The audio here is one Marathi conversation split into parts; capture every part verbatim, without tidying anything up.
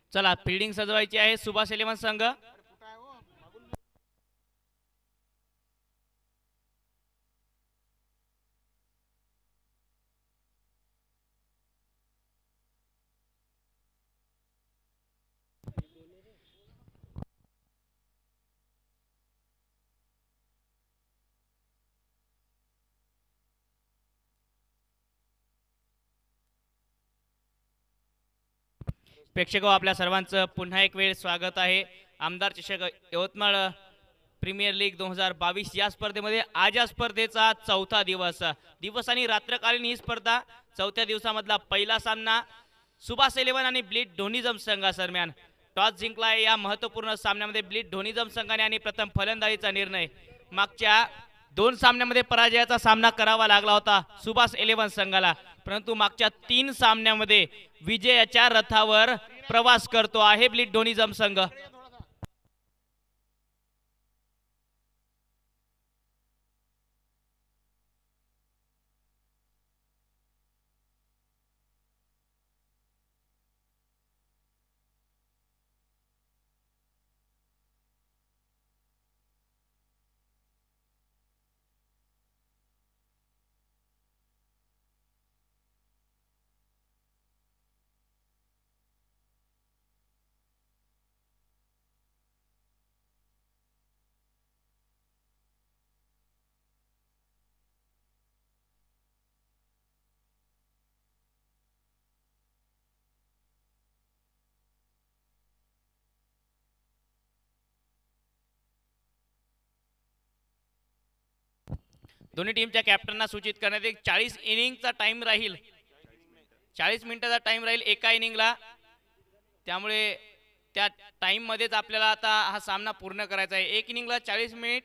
चला फिल्डिंग सजवायची आहे सुभाष इलेव्हन संघ. प्रेक्षक आपल्या सर्वांचं पुन्हा एक वेळ स्वागत आहे. आमदार चषक यवतमाळ प्रीमियर लीग दोन हजार बावीस या स्पर्धेमध्ये आज या स्पर्धेचा चौथा दिवस दिवस आणि रात्रकालीन ही स्पर्धा. चौथ्या दिवसामधला पहिला सामना सुभाष इलेव्हन आणि ब्लीड ढोनिझम संघादरम्यान. टॉस जिंकला या महत्त्वपूर्ण सामन्यामध्ये ब्लीड ढोनिझम संघाने आणि प्रथम फलंदाजीचा निर्णय. मागच्या दोन सामन्यामध्ये पराजयाचा सामना करावा लागला होता सुभाष इलेव्हन संघाला, परंतु मागच्या तीन सामन्यामध्ये विजयाच्या रथावर प्रवास करतो आहे ब्लीड ढोनिझम संघ. दोन्ही टीमच्या कॅप्टनना सूचित करण्यात एक चाळीस इनिंगचा टाइम राहील. चाळीस मिनिटाचा टाइम राहील एका इनिंगला. त्यामुळे त्या टाइम मध्येच आपल्याला आता हा सामना पूर्ण करायचा आहे. एक इनिंगला चाळीस मिनिट.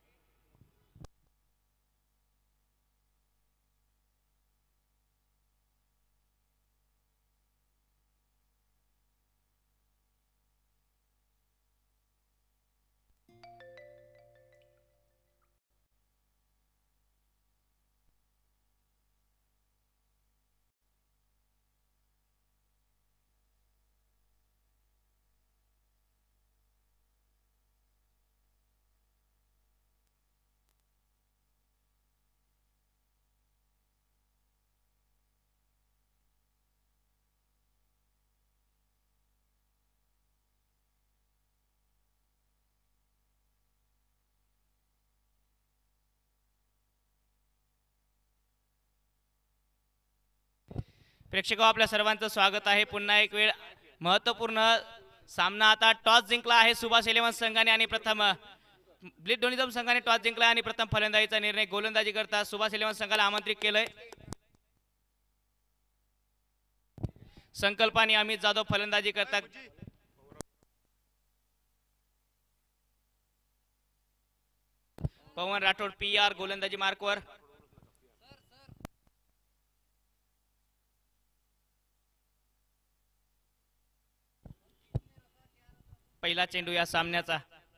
प्रेक्षक आपल्या सर्वांचं स्वागत आहे पुन्हा एक वेळ. महत्त्वपूर्ण सामना आता. टॉस जिंकला आहे सुभाष इलेव्हन संघाने आणि प्रथम ब्लीड ढोनिझम संघाने टॉस जिंकला आणि प्रथम फलंदाजीचा निर्णय. गोलंदाजी करता सुभाष इलेव्हन संघाला आमंत्रित केलंय. संकल्प आणि अमित जाधव फलंदाजी करतात. पवन राठोड पी आर गोलंदाजी मार्कवर. पहिला चेंडू या सामन्याचा.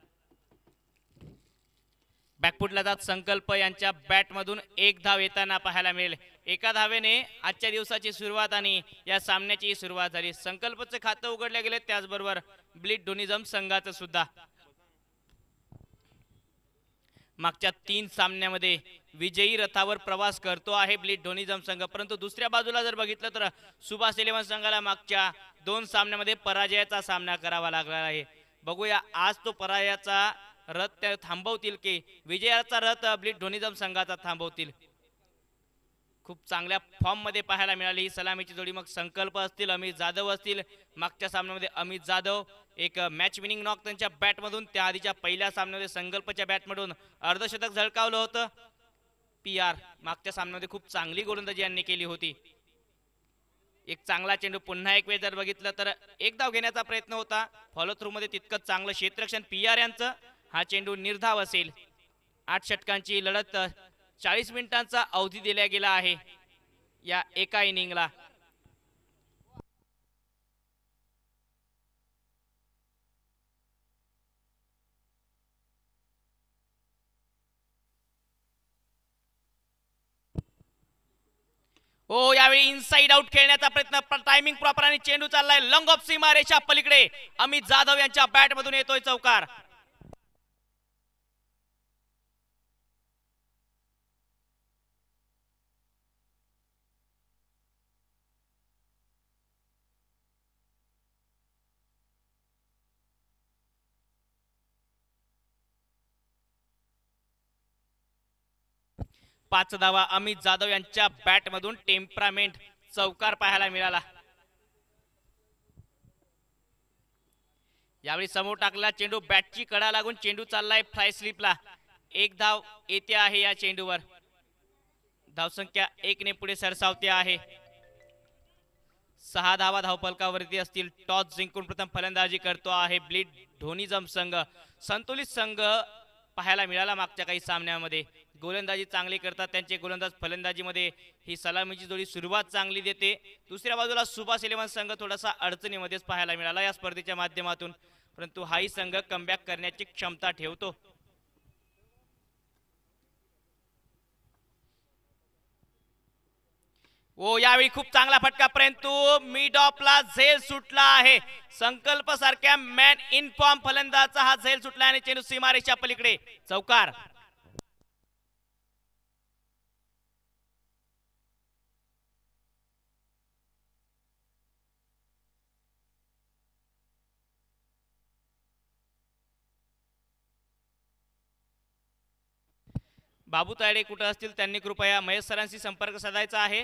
बॅकफुटला जात संकल्प यांच्या बॅटमधून एक धाव येताना पाहायला मिळेल. एका धावेने आजच्या दिवसाची सुरुवात आणि या सामन्याची सुरुवात झाली. संकल्पचे खातं उघडले गेले, त्याचबरोबर ब्लीड ढोनिझम संघाचं सुद्धा. मागच्या तीन सामन्यामध्ये विजयी रथावर प्रवास करतो आहे ब्लीड ढोनिझम संघ. परंतु दुसऱ्या बाजूला जर बघितलं तर सुभाष इलेव्हन संघाला मागच्या दोन सामन्यामध्ये पराजयाचा सामना करावा लागला आहे. बघूया आज तो पराजयाचा रथ त्या थांबवतील की विजयाचा रथ ब्लीड ढोनिझम संघाचा थांबवतील. खूप चांगल्या फॉर्म मध्ये पाहायला मिळाली ही सलामीची जोडी. मग संकल्प असतील, अमित जाधव असतील. मागच्या सामन्यामध्ये अमित जाधव एक मॅच विनिंग नॉक त्यांच्या बॅटमधून, त्या आधीच्या पहिल्या सामन्यामध्ये संकल्पच्या बॅटमधून अर्धशतक झळकावलं होतं. पी आर मागच्या सामन्यामध्ये खूप चांगली गोलंदाजी यांनी केली होती. एक चांगला चेंडू. पुन्हा एक वेळ जर बघितलं तर एक धाव घेण्याचा प्रयत्न होता. फॉलो थ्रू मध्ये तितकंच चांगलं क्षेत्ररक्षण पी आर यांचं. हा चेंडू निर्धाव असेल. आठ षटकांची लढत, चाळीस मिनिटांचा अवधी दिला गेला आहे या एका इनिंगला. हो, यावेळी इनसाइड आउट खेळण्याचा प्रयत्न, टायमिंग प्रॉपर आणि चेंडू चाललाय लॉंग ऑफ सीमारेषा पलीकडे. अमित जाधव यांच्या बॅट मधून येतोय चौकार. पाच धावा अमित जाधव यांच्या बॅट मधून. टेम्परामेंट चौकार पाहायला मिळाला. यावेळी समोर टाकला चेंडू, बॅटची कडा लागून चेंडू चाललाय फ्लाय स्लिपला. एक धाव येते आहे या चेंडूवर. धावसंख्या एक ने पुढे सरसावते आहे. सहा धावा धावफलकावरती असतील. टॉस जिंकून प्रथम फलंदाजी करतो आहे ब्लीड ढोनिझम संघ. संतुलित संघ पाहायला मिळाला मागच्या काही सामन्यामध्ये. गोलंदाजी चांगली करतात त्यांचे गोलंदाज, फलंदाजीमध्ये ही सलामीची जोडी सुरुवात चांगली देते. दुसऱ्या बाजूला सुभाष इलेव्हन संघ थोडासा अडचणीमध्येच पाहायला मिळाला या स्पर्धेच्या माध्यमातून, परंतु हाही संघ कमबॅक करण्याची क्षमता ठेवतो. ओ यावेळी खूप चांगला फटका, परंतु मिड ऑफला झेल सुटला आहे. संकल्प सारख्या मॅन इन फॉर्म फलंदाजाचा हा झेल सुटला आणि चेंडू सीमारेषा पलीकडे. चौकार. बाबू तायडे कुठे असतील त्यांनी कृपया महेश सरांशी संपर्क साधायचा आहे.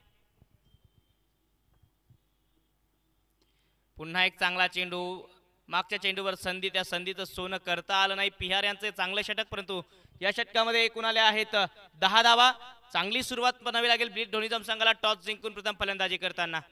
पुन्हा एक चांगला चेंडू. मागच्या चेंडूवर संधी, त्या संधीचं सोनं करता आलं नाही. पिहार यांचे चांगले षटक, परंतु या षटकामध्ये एकूण आले आहेत दहा धावा. चांगली सुरुवात बनावी लागेल ब्लीड ढोनिझम संघाला टॉस जिंकून प्रथम फलंदाजी करताना.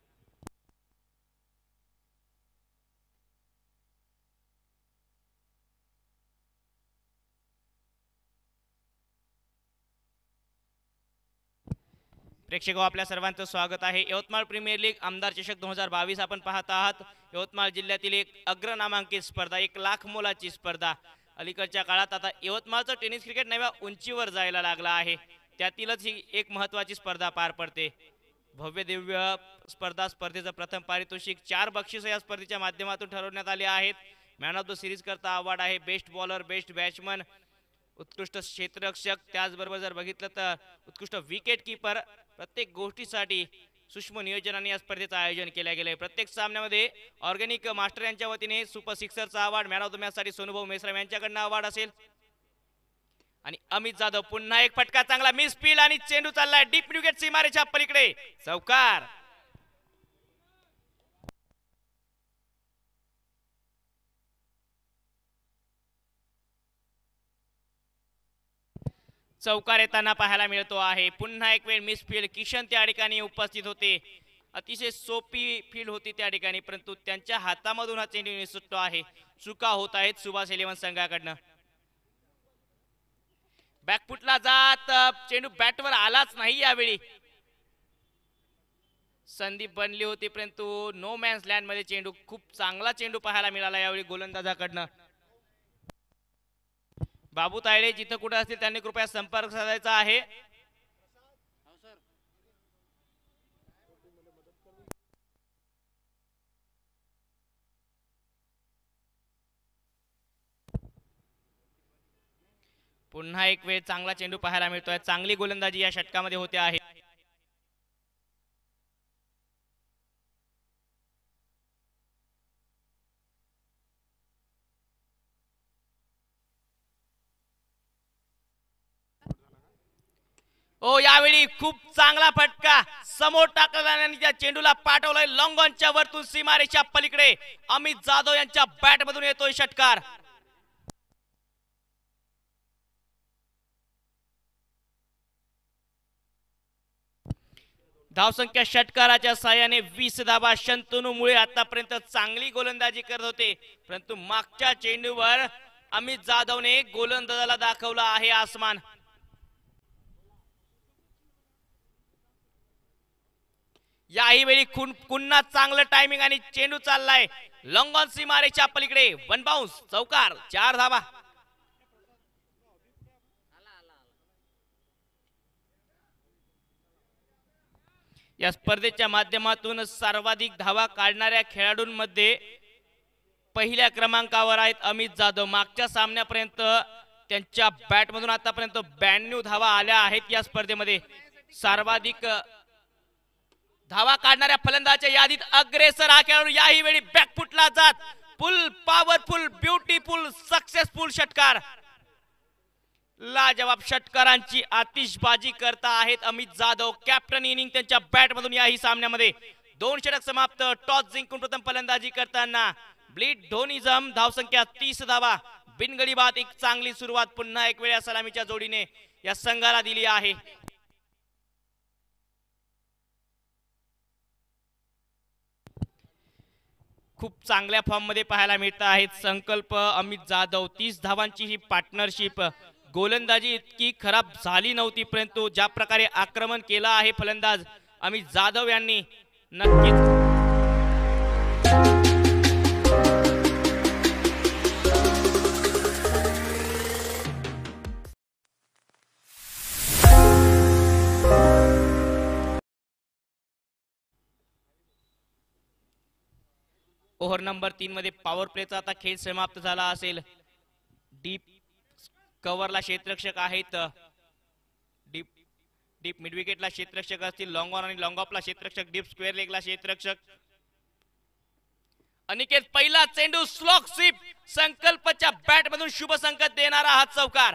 प्रेक्षक आपल्या सर्वांचं स्वागत आहे. यवतमाळ प्रीमियर लीग आमदार चषक दोन हजार बावीस आपण पाहत आहात. यवतमाळ जिल्ह्यातील एक अग्र नामांकित स्पर्धा, एक लाख मोलाची स्पर्धा. अलीकडच्या काळात आता यवतमाळचं टेनिस क्रिकेट नव्या उंचीवर जायला लागला आहे. त्यातीलच ही एक महत्त्वाची स्पर्धा पार पडते. भव्य दिव्य स्पर्धा. स्पर्धेचं प्रथम पारितोषिक चार बक्षीस या स्पर्धेच्या माध्यमातून ठरवण्यात आले आहेत. मॅन ऑफ द सिरीज करता अवॉर्ड आहे. बेस्ट बॉलर, बेस्ट बॅट्समन, उत्कृष्ट क्षेत्ररक्षक, त्याचबरोबर जर बघितलं तर उत्कृष्ट विकेट किपर. प्रत्येक गोष्टीसाठी सूक्ष्म नियोजनाने या स्पर्धेचं आयोजन केले गेले. प्रत्येक सामन्यामध्ये ऑर्गॅनिक मास्टर यांच्या वतीने सुपर सिक्सरचा award, man of the match साठी सोनूभाऊ मेश्राम यांच्याकडनं अवॉर्ड असेल. आणि अमित जाधव पुन्हा एक फटका, चांगला मिस फील्ड आणि चेंडू चाललाय डीप विकेट सीमारेषा पलीकडे. चौकार. चौकार येताना पाहायला मिळतो आहे. पुन्हा एक वेळ मिस फील्ड. किशन त्या ठिकाणी उपस्थित होते. अतिशय सोपी फील्ड होती त्या ठिकाणी, परंतु त्यांच्या हातामधून हा चेंडू निसटतो आहे. चुका होत आहेत सुभाष इलेव्हन संघाकडनं. बॅकफुटला जात चेंडू बॅटवर आलाच नाही. यावेळी संधी बनली होती, परंतु नो मॅन्स लँड मध्ये चेंडू. खूप चांगला चेंडू पाहायला मिळाला यावेळी गोलंदाजाकडनं. बाबू तायडे जिथं कुठे असतील त्यांनी कृपया संपर्क साधायचा आहे. पुन्हा एक वेळ चांगला चेंडू पाहायला मिळतोय. चांगली गोलंदाजी या षटकामध्ये होते आहे. ओ यावेळी खूप चांगला फटका, समोर टाकला आणि त्या चेंडूला पाठवलंय लॉंग ऑनच्या वरतून सीमारेषा पलीकडे. अमित जाधव यांच्या बॅट मधून येतोय षटकार. धावसंख्या षटकाराच्या साहाय्याने वीस धावा. शंतनू मुळे आतापर्यंत चांगली गोलंदाजी करत होते, परंतु मागच्या चेंडूवर अमित जाधवने गोलंदाजाला दाखवला आहे आसमान. याही वेळी पुन्हा चांगलं टायमिंग आणि चेंडू चाललाय लॉंग ऑन सीमारेषा पलीकडे. One bounce. चौकार. चार धावा. या स्पर्धेच्या माध्यमातून सर्वाधिक धावा काढणाऱ्या खेळाडूंमध्ये पहिल्या क्रमांकावर आहेत अमित जाधव। मागच्या सामन्यापर्यंत त्यांच्या बॅटमधून आतापर्यंत ब्याण्णव धावा आल्या आहेत। या स्पर्धेमध्ये सर्वाधिक धावा काढणाऱ्या फलंदाजाच्या यादीत अग्रेसर हा खेळाडू। याही वेळी बॅकफुटला जात फुल पॉवरफुल ब्युटीफुल सक्सेसफुल षटकार, लाजवाब षटकारांची आतिषबाजी करता आहेत अमित जाधव। कॅप्टन इनिंग त्यांच्या बॅटमधून याही सामन्यामध्ये दोन षटक समाप्त। टॉस जिंकून प्रथम फलंदाजी करताना ब्लीड धोनीजम धावसंख्या तीस धावा बिनगडी बाद। एक चांगली सुरुवात पुन्हा एक वेळा सलामीच्या जोडीने या संघाला दिली आहे। खूप चांगल्या फॉर्म मध्ये पाहायला मिळत आहेत संकल्प अमित जाधव। तीस धावांची ही पार्टनरशिप, गोलंदाजी इतकी खराब झाली नव्हती परंतु ज्या प्रकारे आक्रमण केलं आहे फलंदाज अमित जाधव यांनी नक्कीच ओव्हर नंबर तीन मध्ये पॉवर प्लेचा आता खेळ समाप्त झाला असेल। डीप कव्हरला क्षेत्ररक्षक आहेत, डीप डीप मिड विकेटला क्षेत्ररक्षक असतील, लॉंग ऑन आणि लॉंग ऑफला क्षेत्ररक्षक, डीप स्क्वेअर लेगला क्षेत्ररक्षक। अनिकेत पहिला चेंडू स्लॉक स्वीप, संकल्पच्या बॅट मधून शुभ संकेत देणारा हा चौकार,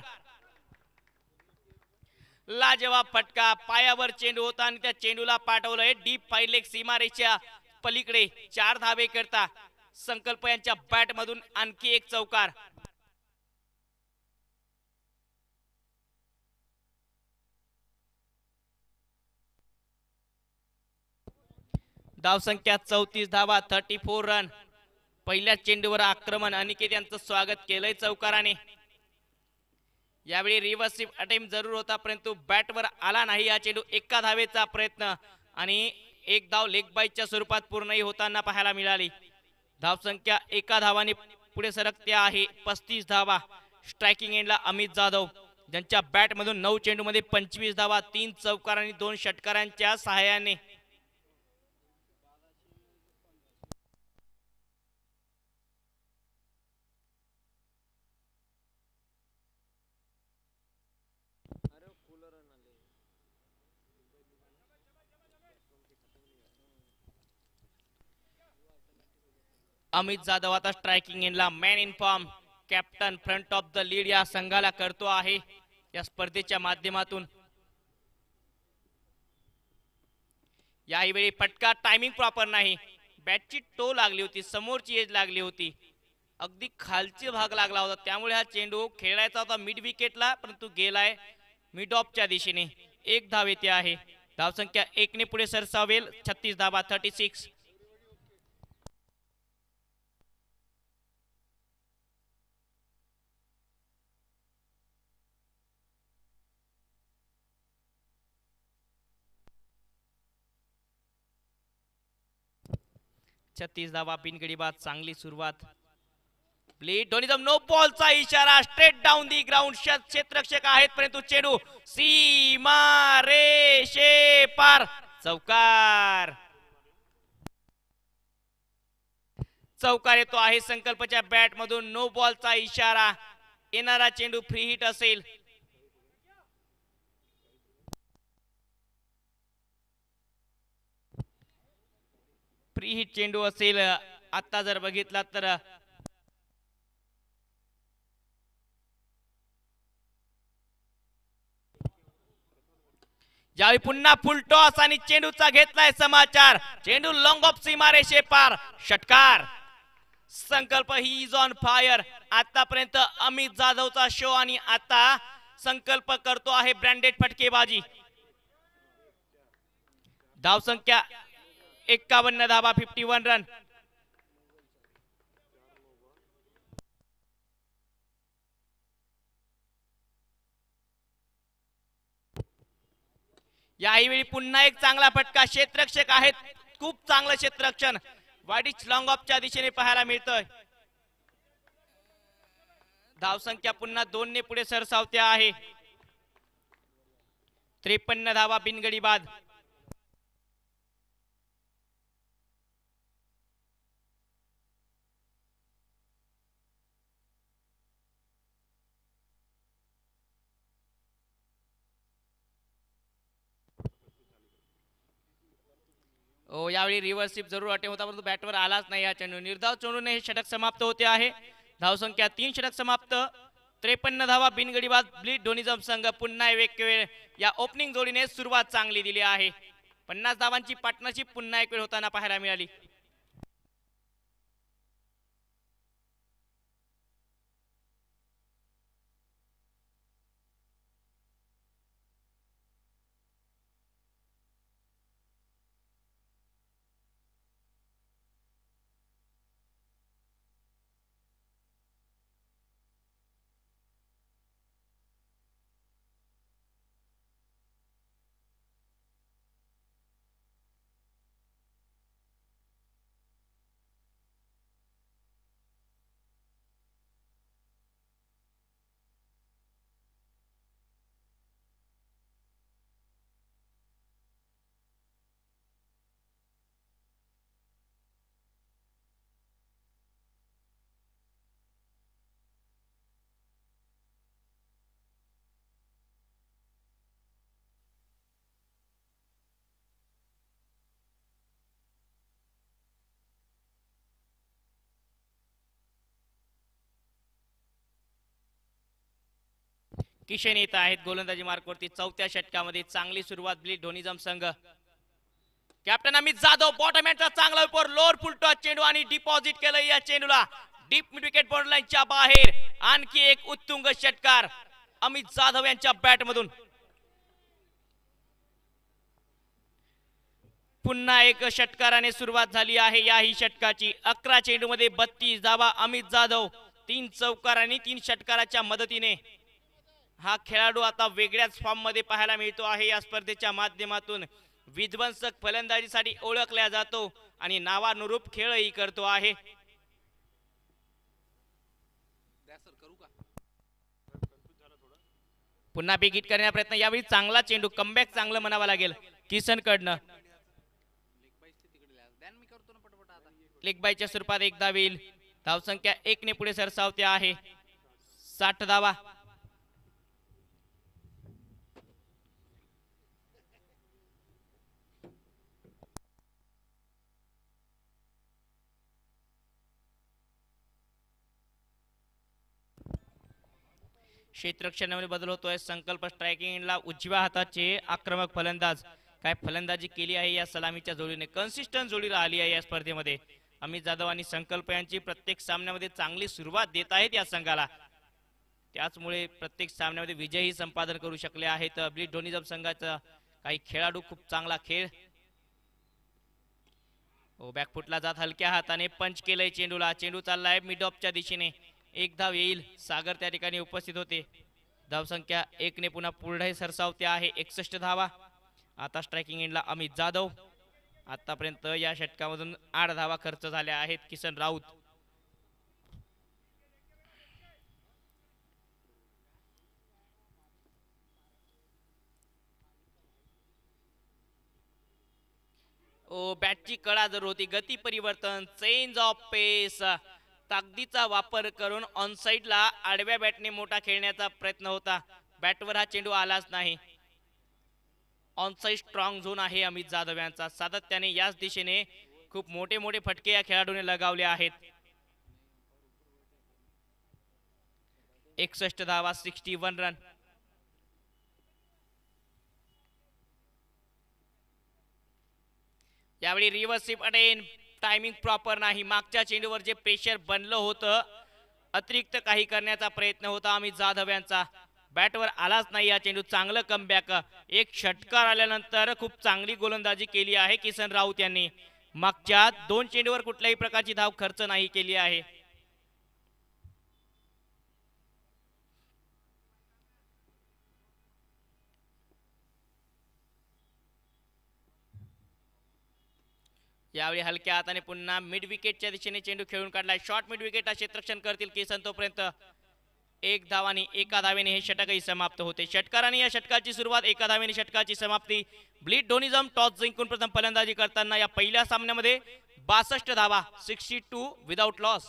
लाजवाब फटका। पायावर चेंडू होता आणि त्या चेंडूला पाठवलंय डीप फाईव्ह लेग सीमारेषेच्या पलीकडे। चार धावे करता संकल्प यांच्या बॅट मधून आणखी एक चौकार। धावसंख्या चौतीस धावा चौतीस रन। पहिल्या चेंडूवर आक्रमण, अनिकेत यांचं स्वागत केलंय चौकाराने। यावेळी रिव्हर्स अटेम्प्ट जरूर होता परंतु बॅटवर आला नाही हा चेंडू। एका धावेचा प्रयत्न आणि एक धाव लेग बाईच्या स्वरूपात पूर्णही होताना पाहायला मिळाली। धावसंख्या एका धावाने पुढे सरकते आहे पस्तीस धावा। स्ट्रायकिंग एंडला अमित जाधव ज्यांच्या बॅट मधून नऊ चेंडू मध्ये पंचवीस धावा, तीन चौकार आणि दोन षटकारांच्या सहाय्याने अमित जाधव आता स्ट्रायकिंग एंडला man in form, captain front of the lead या संघाला करतो आहे या स्पर्धेच्या माध्यमातून। याही वेळी फटका टायमिंग प्रॉपर नाही, बॅटची टो लागली होती, समोरची एज लागली होती, अगदी खालची भाग लागला होता त्यामुळे हा चेंडू खेळायचा होता मिड विकेटला परंतु गेलाय मिड ऑफच्या दिशेने। एक धाव येते आहे। धावसंख्या एक ने पुढे सरसावेल छत्तीस धावा छत्तीस। छत्तीस धावा बिनगडी बाद, चांगली सुरुवात। ब्लीड धोनीजम नो बॉलचा इशारा, स्ट्रेट डाऊन दी ग्राउंड। क्षेत्ररक्षक आहेत परंतु चेंडू सीमा रेषे पार, चौकार। चौकार येतो आहे संकल्पच्या बॅट मधून, नो बॉलचा इशारा, येणारा चेंडू फ्री हिट असेल। फ्री हिट चेंडू असेल। आता जर बघितला तर यावेळी पुन्हा फुल टॉस आणि चेंडूचा घेतलाय समाचार, चेंडू लॉंग ऑफ सीमारेषे पार, षटकार। संकल्प ही इज ऑन फायर। आतापर्यंत अमित जाधवचा शो आणि आता संकल्प करतो आहे ब्रँडेड फटकेबाजी। धावसंख्या एक्कावन्न धावा इक्यावन रन। याही वेळी पुन्हा एक चांगला फटका, क्षेत्ररक्षक आहेत, खूप चांगलं क्षेत्ररक्षण वाईट लॉंग ऑफच्या दिशेने पाहायला मिळतोय। धावसंख्या पुन्हा दोन ने पुढे सरसावते आहे। त्रेपन्न धावा बिनगडी बाद। हो, यावेळी रिव्हर्स स्वीप जरूर अटेम्प्ट होता परंतु बॅटवर आलाच नाही. या चेंडू निर्धाव चेंडूने हे षटक समाप्त होते आहे. धावसंख्या तीन षटक समाप्त, त्रेपन्न धावा बिनगडीबाद. ब्लीड डोनिझम संघ पुन्हा एक वेळ या ओपनिंग जोडीने सुरुवात चांगली दिली आहे. पन्नास धावांची पार्टनरशिप पुन्हा एक वेळ होताना पाहायला मिळाली. किशन येत आहेत गोलंदाजी मार्कवरती. चौथ्या षटकामध्ये चांगली सुरुवात ब्लीड डोनिझम संघ. कॅप्टन अमित जाधव बॉटम एंडचा चांगला उपवर लोअर फुलटॉ चेंडू आणि डिपॉझिट केलं या चेंडूला डीप मिड विकेट बॉर्डर लाईनच्या बाहेर. आणखी एक उत्तुंग षटकार अमित जाधव यांच्या बॅट मधून. पुन्हा एक षटकाराने सुरुवात झाली आहे याही षटकाची. अकरा चेंडू मध्ये बत्तीस धावा. अमित जाधव तीन चौकार आणि तीन षटकाराच्या मदतीने हा खेळाडू आता वेगळ्याच फॉर्म मध्ये पाहायला मिळतो आहे. या स्पर्धेच्या माध्यमातून विध्वंसक फलंदाजीसाठी ओळखला जातो आणि नावानुरूप खेळही करतो आहे. पुन्हा बिग हिट करण्याचा प्रयत्न. यावेळी चांगला चेंडू, कमबॅक चांगलं म्हणावं लागेल किसन कडनं. लेग बायच्या स्वरूपात एक धाव येईल. धावसंख्या एक ने पुढे सरसावते आहे. साठ धावा. क्षेत्ररक्षणामध्ये बदल होतोय. संकल्प स्ट्रायकिंगला उजव्या हाताचे आक्रमक फलंदाज. काय फलंदाजी केली आहे या सलामीच्या जोडीने. कन्सिस्टंट जोडी राहिली आहे या स्पर्धेमध्ये. अमित जाधव आणि संकल्प यांची प्रत्येक सामन्यामध्ये चांगली सुरुवात देत आहेत या संघाला. त्याचमुळे प्रत्येक सामन्यामध्ये विजयही संपादन करू शकले आहेत. ब्लीड डोनिझम संघाचा काही खेळाडू खूप चांगला खेळ. ओ बॅकफुटला जात हलक्या हाताने पंच केलंय चेंडूला. चेंडू चाललाय मिड ऑफच्या दिशेने. एक धाव येईल. सागर त्या ठिकाणी उपस्थित होते. धावसंख्या एक ने पुन्हा पुढे सरसावते आहे. एकसष्ट धावा. आता स्ट्रायकिंग एंडला अमित जाधव. आतापर्यंत या षटकामधून आठ धावा खर्च झाल्या आहेत. किसन राऊत. ओ बॅटची कळा जर होती. गती परिवर्तन, चेंज ऑफ पेस, ताकदीचा वापर करून ऑन साइडला आडव्या बॅटने मोठा खेळण्याचा प्रयत्न होता. बॅटवर हा चेंडू आलाच नाही. ऑन साइड स्ट्रॉंग झोन आहे अमित जाधव यांचा. सातत्याने याच दिशेने खूप मोठे मोठे फटके या खेळाडूने लगावले आहेत. एकसष्ट धावा, सिक्स्टी वन रन. यावेळी reverse sweep attempt. Timing proper नाही. मागच्या चेंडूवर जे प्रेशर बनलं होतं, अतिरिक्त काही करण्याचा प्रयत्न होता अमित जाधव यांचा. बॅटवर आलाच नाही या चेंडू. चांगलं कमबॅक. एक षटकार आल्यानंतर खूप चांगली गोलंदाजी केली आहे किसन राऊत यांनी. मागच्या दोन चेंडूवर कुठल्याही प्रकारची धाव खर्च नाही केली आहे. यावेळी हलक्या हाताने पुन्हा मिड विकेटच्या दिशेने चेंडू खेळून काढलाय. शॉर्ट मिड विकेट क्षेत्ररक्षण करतील किसन. तोपर्यंत एक धावानी एका धावेने हे षटकही समाप्त होते. षटकाराने या षटकाची सुरुवात, एका धावेने षटकाची समाप्ती. ब्लीड डोनिझम टॉस जिंकून प्रथम फलंदाजी करताना या पहिल्या सामन्यामध्ये बासष्ट धावा, sixty two without loss.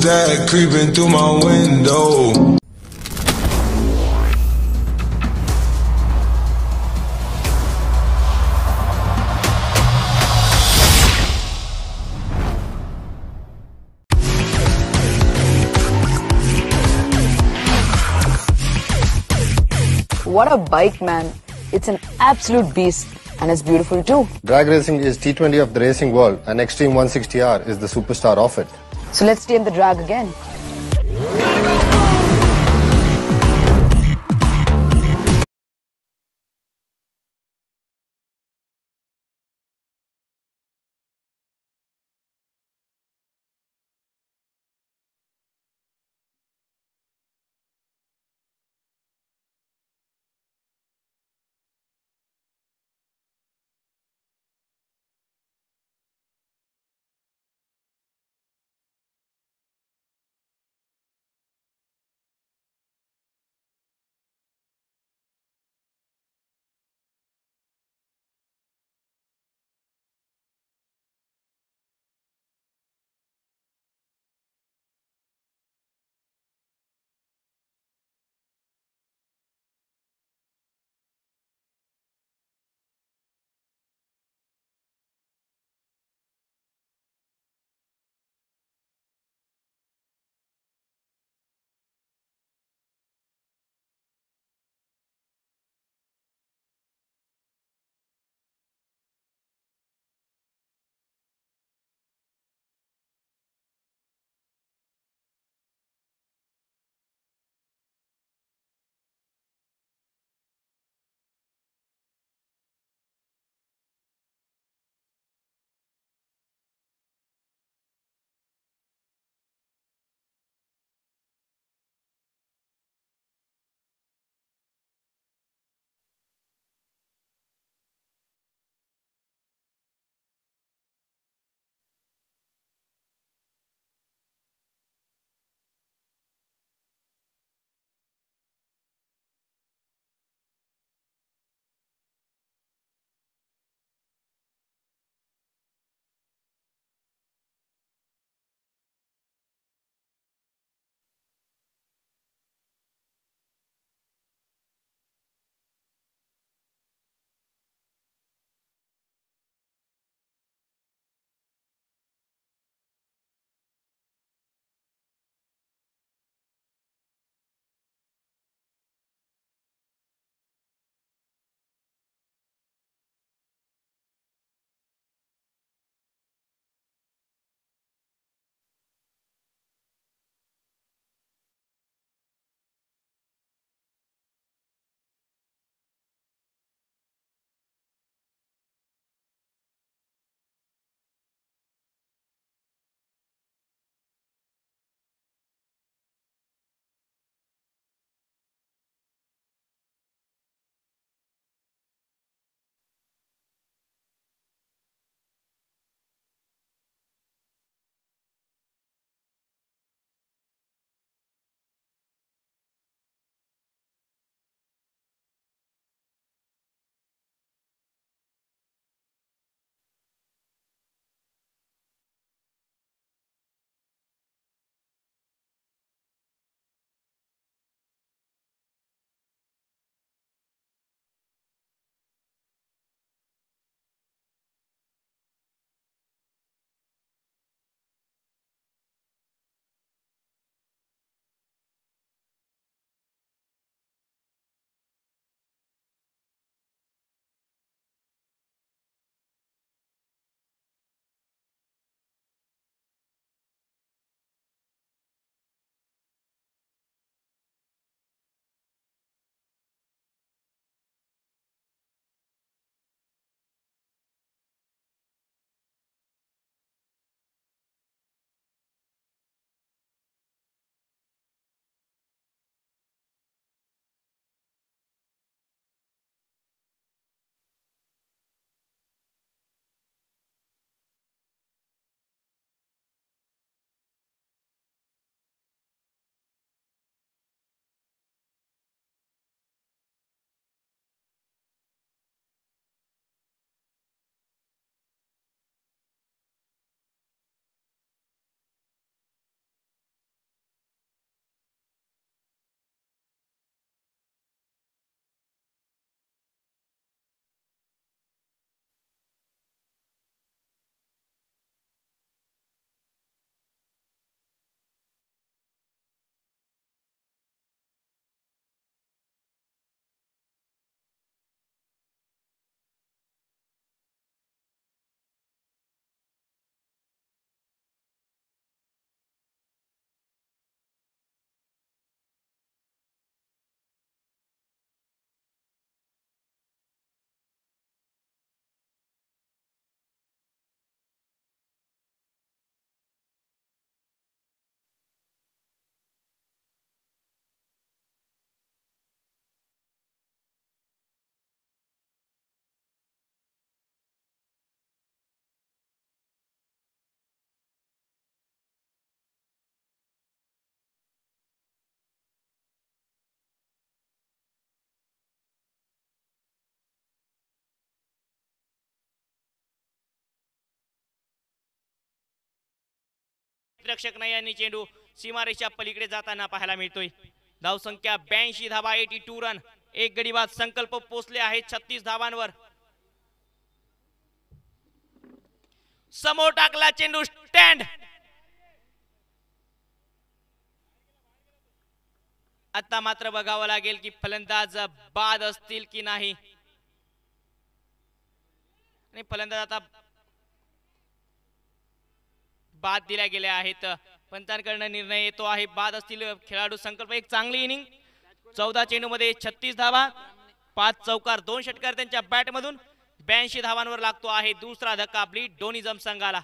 that creeping through my window? What a bike, man. It's an absolute beast and it's beautiful too. Drag racing is T twenty of the racing world and Extreme one sixty R is the superstar of it. So let's tame the drag again. क्षेत्ररक्षक नाही यांनी चेंडू सीमारेषा पलीकडे जाताना पाहायला मिळतोय. धावसंख्या ब्याऐंशी धावा, एटी टू रन. एक गडी बाद. संकल्प पोचले आहेत छत्तीस धावांवर. समोर टाकला चेंडू, स्टँड. आता मात्र बघावं लागेल की फलंदाज बाद असतील की नाही. आणि फलंदाज आता बाद दिल्या गेल्या आहेत. पंचांकडनं निर्णय येतो आहे बाद असतील खेळाडू. संकल्प एक चांगली इनिंग. चौदा चेंडू मध्ये छत्तीस धावा, पाच चौकार, दोन षटकार त्यांच्या बॅट मधून. ब्याऐंशी धावांवर लागतो आहे दुसरा धक्का ब्लीड डोनिझम संघाला.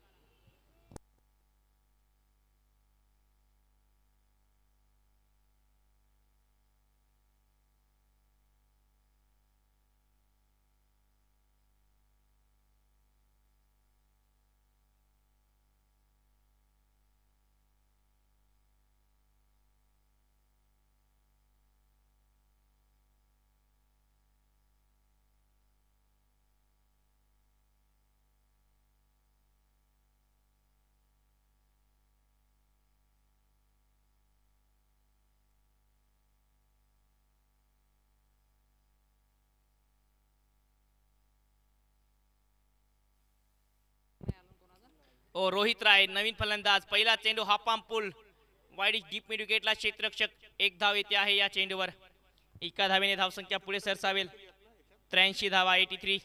ओ रोहित राय नवीन फलंदाज. पहिला चेंडू हा पंपूल वाईड डीप मिड विकेटला. क्षेत्ररक्षक एक धाव येते आहे या चेंडूवर. एका धावेने धावसंख्या पुढे सरसावेल. त्र्याऐंशी धावा, एटी थ्री.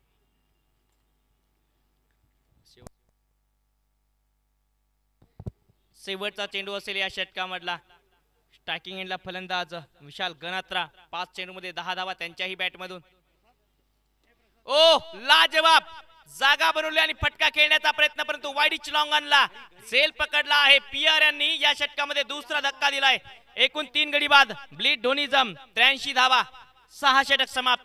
शेवटचा चेंडू असेल या षटकामधला. स्ट्रायकिंग एंडला फलंदाज विशाल गणात्रा. पाच चेंडू मध्ये दहा धावा त्यांच्याही बॅट मधून. ओ लाजवाब जागा बनवली आणि फटका खेळण्याचा प्रयत्न, परंतु वाईड लॉंग आणला. झेल पकडला आहे पियर यांनी. या षटकामध्ये दुसरा धक्का दिलाय. एकूण तीन गडी बाद. ब्लीड डोनिझम त्र्याऐंशी धावा, सहा षटक समाप्त.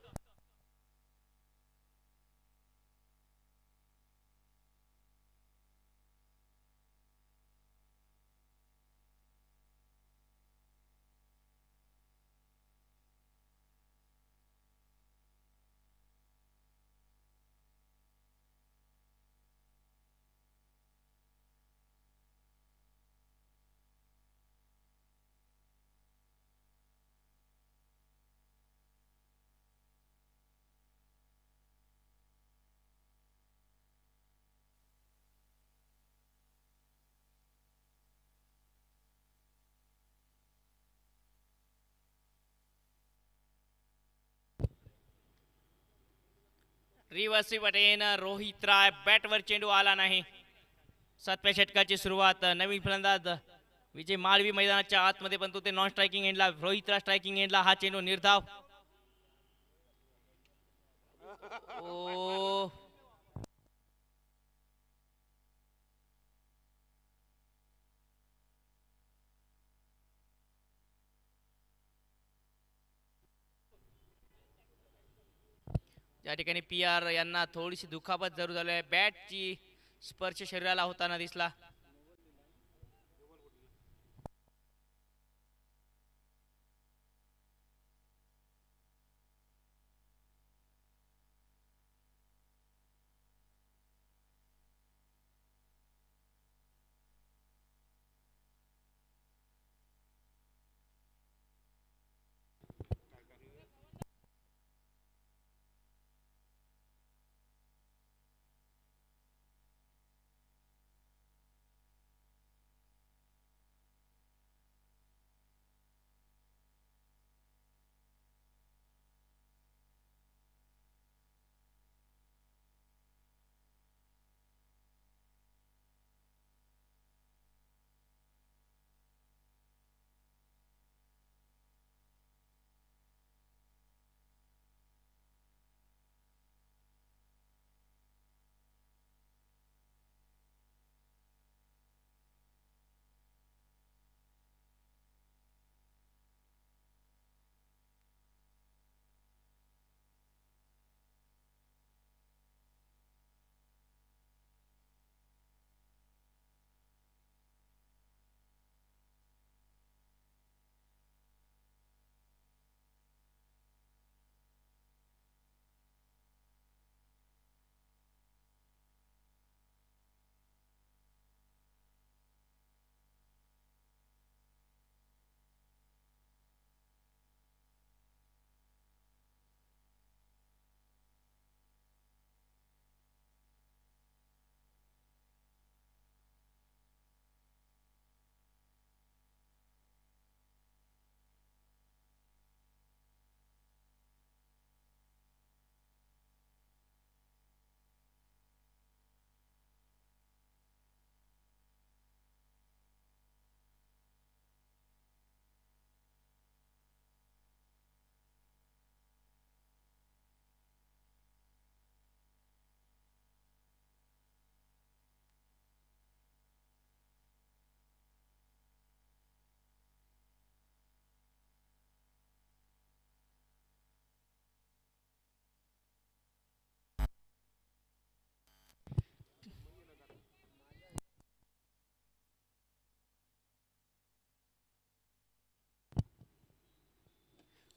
रिवर्सी पटेन रोहित राय बॅटवर चेंडू आला नाही. सातव्या षटकाची सुरुवात. नवीन फलंदाज विजय माळवी मैदानाच्या आतमध्ये, पण तो ते नॉन स्ट्रायकिंग एंडला. रोहित राय स्ट्रायकिंग एंडला. हा चेंडू निर्धाव. ओ या ठिकाणी पी आर यांना थोडीशी दुखापत जरूर झाली आहे. बॅटची स्पर्श शरीराला होताना दिसला.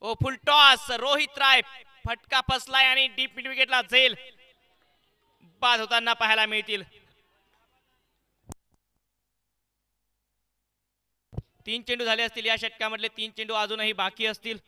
Oh full toss, Rohit Rai फटका फसलाय आणि डीप मिड विकेटला झेल बाद होताना पाहायला मिळतील. तीन चेंडू झाले असतील या षटकामधले, तीन चेंडू अजूनही बाकी असतील.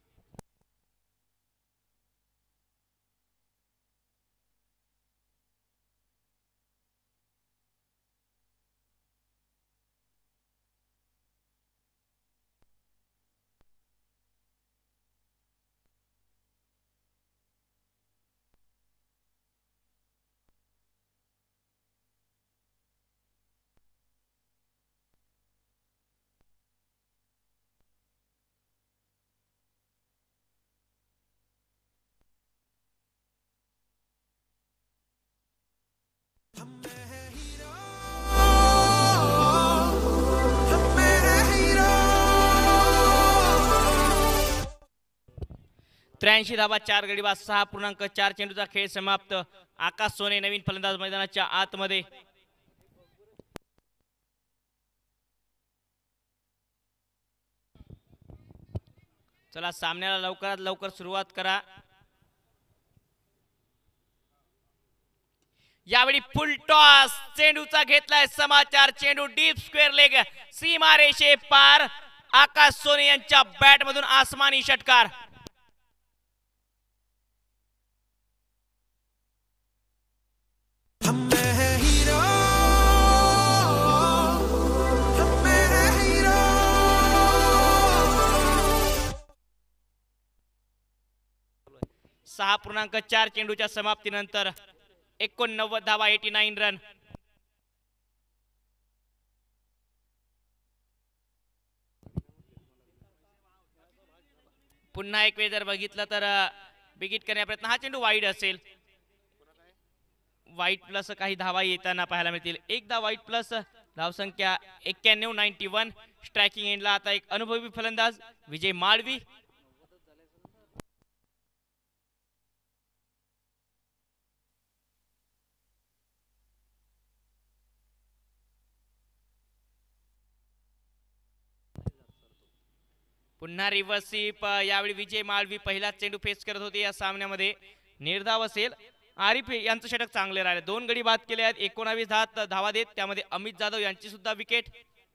त्र्याऐंशी धाबा, चार गडी बाद, सहा पूर्णांक चार चेंडूचा खेळ समाप्त. आकाश सोने नवीन फलंदाज मैदानाच्या आतमध्ये. चला सामन्याला लवकरात लवकर सुरुवात करा. यावेळी फुल टॉस, चेंडूचा घेतलाय समाचार. चेंडू डीप स्क्वेअर लेग, सीमारेषे पार. आकाश सोने यांच्या बॅट मधून आसमानी षटकार. सहा पूर्णांक चार चेंडूच्या समाप्तीनंतर एकोणनव्वद धावा, एटी नाईन रन. पुन्हा एक वेळ जर बघितलं तर बिगिट करण्याचा प्रयत्न, हा चेंडू वाईड असेल. वाईट प्लस काही धावा येताना पाहायला मिळतील. एकदा वाईट प्लस धावसंख्या एक्क्याण्णव नाईन्टी वन. स्ट्रायकिंग एंडला आता एक अनुभवी फलंदाज विजय माळवी. पुन्हा रिव्हर्स स्वीप. यावेळी विजय माळवी पहिला चेंडू फेस करत होते या सामन्यामध्ये. निर्धाव असेल. आरिफ यांचं षटक चांगले राहिले, दोन गडी बाद केले आहेत, एकोणावीस धावा धावा देत, त्यामध्ये अमित जाधव यांची सुद्धा विकेट.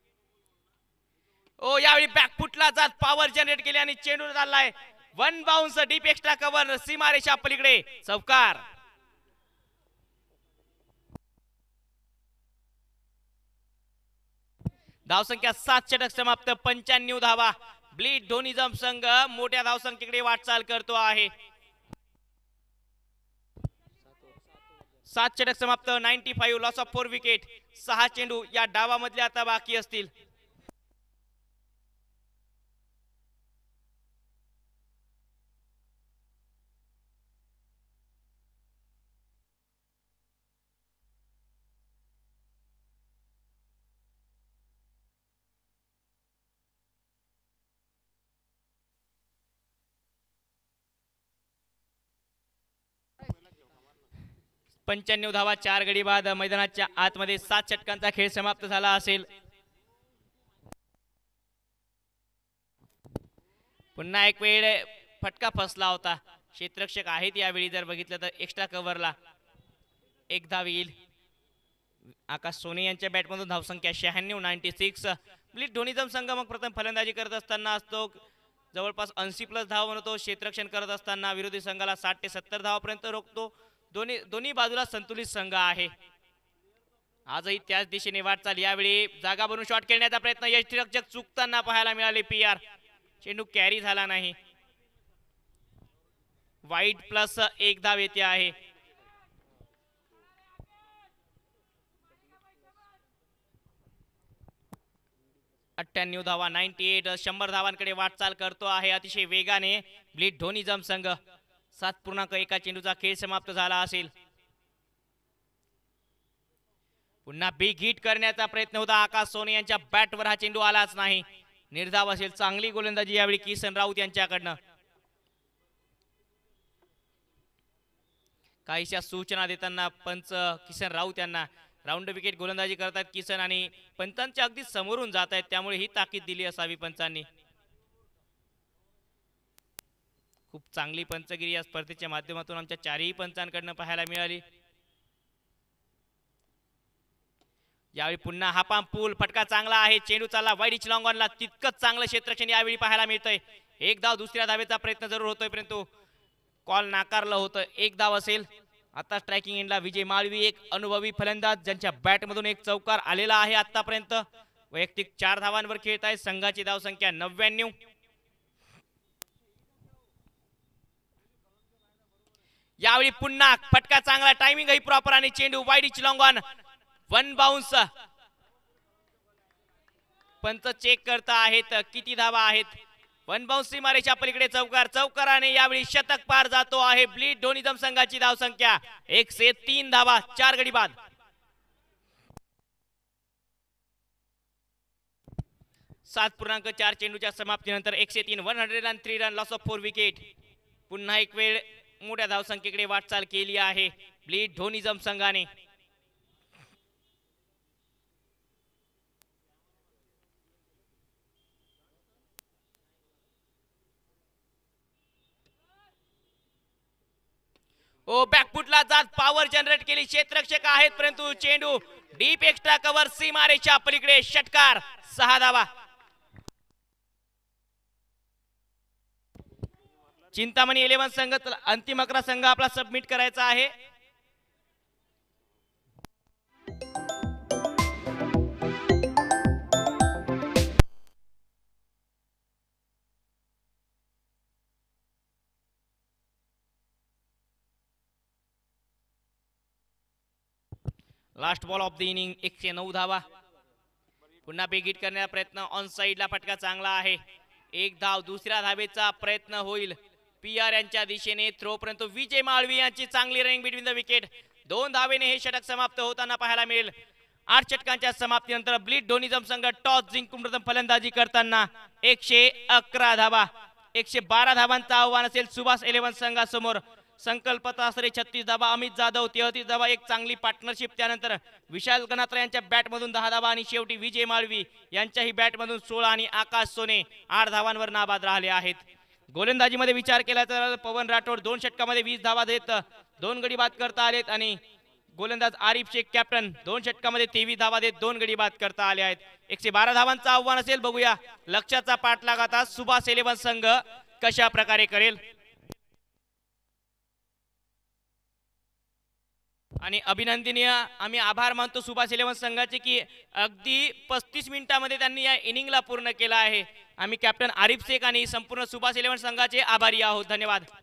ओ यावेळी बॅकफुटला जात पॉवर जनरेट केली आणि चेंडू चाललाय one bounce, deep extra cover, सीमारेषा पलीकडे चौकार. धावसंख्या सात षटक समाप्त, पंच्याण्णव धावा. ब्लीड धोनीजम संघ मोठ्या धावसंख्येकडे वाटचाल करतो आहे. सात षटक समाप्त, ninety five, loss of four wicket. सहा चेंडू या डावामधले आता बाकी असतील. पंच्याण्णव धावा, चार गडी बाद. मैदानाच्या आतमध्ये सात षटकांचा खेळ समाप्त झाला असेल. पुन्हा एक वेळ फटका फसला होता. क्षेत्ररक्षक आहेत यावेळी जर बघितलं तर एक्स्ट्रा कव्हरला एक धाव येईल. आकाश सोने यांच्या बॅटमधून धावसंख्या शहाण्णव नाईन्टी सिक्स. ब्लीड धोनीजम संघ मग प्रथम फलंदाजी करत असताना असतो, जवळपास ऐंशी प्लस धाव म्हणतो. क्षेत्ररक्षण करत असताना विरोधी संघाला साठ ते सत्तर धावापर्यंत रोखतो. दोन्ही दोन्ही बाजूला संतुलित संघ आहे. आजही त्याच दिशेने वाटचाल. यावेळी जागा बनवून शॉट खेळण्याचा प्रयत्न यष्टिरक्षक चुकताना पाहायला मिळाले. पी आर चेंडू कॅरी झाला नाही. वाईट प्लस एक धाव येते आहे. अठ्ठ्याण्णव धावा, नाईन्टी एट, शंभर धावांकडे वाटचाल करतो आहे अतिशय वेगाने ब्लीड धोनीजम संघ. सात पूर्णांक एका चेंडूचा खेळ समाप्त झाला असेल. पुन्हा बिग हिट करण्याचा प्रयत्न होता. आकाश सोने यांच्या बॅटवर हा चेंडू आलाच नाही. निर्धाव असेल. चांगली गोलंदाजी यावेळी किसन राऊत यांच्याकडनं. काहीशा सूचना देताना पंच किसन राऊत यांना राऊंड विकेट गोलंदाजी करतात किसन आणि पंचांच्या अगदी समोरून जात आहेत, त्यामुळे ही ताकीद दिली असावी पंचांनी. खूप चांगली पंचगिरी या स्पर्धेच्या माध्यमातून आमच्या चारही पंचांकडनं पाहायला मिळाली. यावेळी पुन्हा हापाम पूल फटका चांगला आहे. चेंडू चालला वाईड इच लॉंग ऑनला. तितकंच चांगलं क्षेत्ररक्षण यावेळी पाहायला मिळतंय. एक धाव दुसऱ्या धावेचा प्रयत्न जरूर होतोय परंतु कॉल नाकारलं होतं. एक धाव असेल. आता स्ट्रायकिंग एंडला विजय माळवी एक अनुभवी फलंदाज ज्यांच्या बॅटमधून एक चौकार आलेला आहे आतापर्यंत. वैयक्तिक चार धावांवर खेळत आहे. संघाची धाव संख्या नव्याण्णव. यावेळी पुन्हा फटका चांगला. टायमिंग ही प्रॉपर आणि चेंडू wide each long on. One bounce. पंच चेक करता आहेत किती धावा आहेत. वन बाउन्स सीमारेच्या पलीकडे चौकार. चौकाराने यावेळी शतक पार जातो आहे. ब्लीड डोनिझम संघाची धाव संख्या एकशे तीन धावा चार गडी बाद. सात पूर्णांक चार चेंडूच्या समाप्तीनंतर एकशे तीन one hundred and three run loss of four wicket. पुन्हा एक वेळ मोठ्या धावसंख्येकडे वाटचाल केली आहे ब्लीड डोनिझम संघाने. ओ बॅकफुटला जात पॉवर जनरेट केली. क्षेत्ररक्षक आहेत परंतु चेंडू डीप एक्स्ट्रा कव्हर सीमारेच्या पलीकडे षटकार. सहा धावा. चिंतामणी इलेव्हन संघ अंतिम अकरा संघ आपला सबमिट करायचा आहे. Last ball of the inning. एकशे नऊ धावा. पुन्हा बेगीट करण्याचा प्रयत्न. ऑन साइडला फटका चांगला आहे. एक धाव. दुसऱ्या धावेचा प्रयत्न होईल पी आर यांच्या दिशेने. थ्रो परंतु विजय माळवी यांची चांगली रनिंग बिटवीन द विकेट. दोन धावेने हे षटक समाप्त होताना पाहायला मिळेल. आठ षटकांच्या समाप्तीनंतर ब्लीड डोनिझम संघ टॉस जिंकून प्रथम फलंदाजी करताना एकशे अकरा धावा. एकशे बारा धावांचं आव्हान असेल सुभाष इलेव्हन संघासमोर. संकल्प तासरे छत्तीस धावा. अमित जाधव तेहतीस धावा. एक चांगली पार्टनरशिप. त्यानंतर विशाल गणात्रा यांच्या बॅटमधून दहा धावा आणि शेवटी विजय माळवी यांच्याही बॅटमधून सोळा आणि आकाश सोने आठ धावांवर नाबाद राहिले आहेत. गोलंदाजीमध्ये विचार केला तर पवन राठोड दोन षटकामध्ये वीस धावा देत दोन गडी बाद करता आलेत आणि गोलंदाज आरिफ शेख कॅप्टन दोन षटकामध्ये तेवीस धावा देत दोन गडी बाद करता आले आहेत. एकशे बारा धावांचं आव्हान असेल. बघूया लक्ष्याचा पाठलाग आता सुभाष इलेव्हन संघ कशा प्रकारे करेल. आणि अभिनंदनीय आम्ही आभार मानतो सुभाष इलेव्हन संघाचे की अगदी पस्तीस मिनिटांमध्ये त्यांनी या इनिंगला पूर्ण केला आहे. आम्ही कॅप्टन आरिफ शेख आणि संपूर्ण सुभाष इलेव्हन संघाचे आभारी आहोत. धन्यवाद.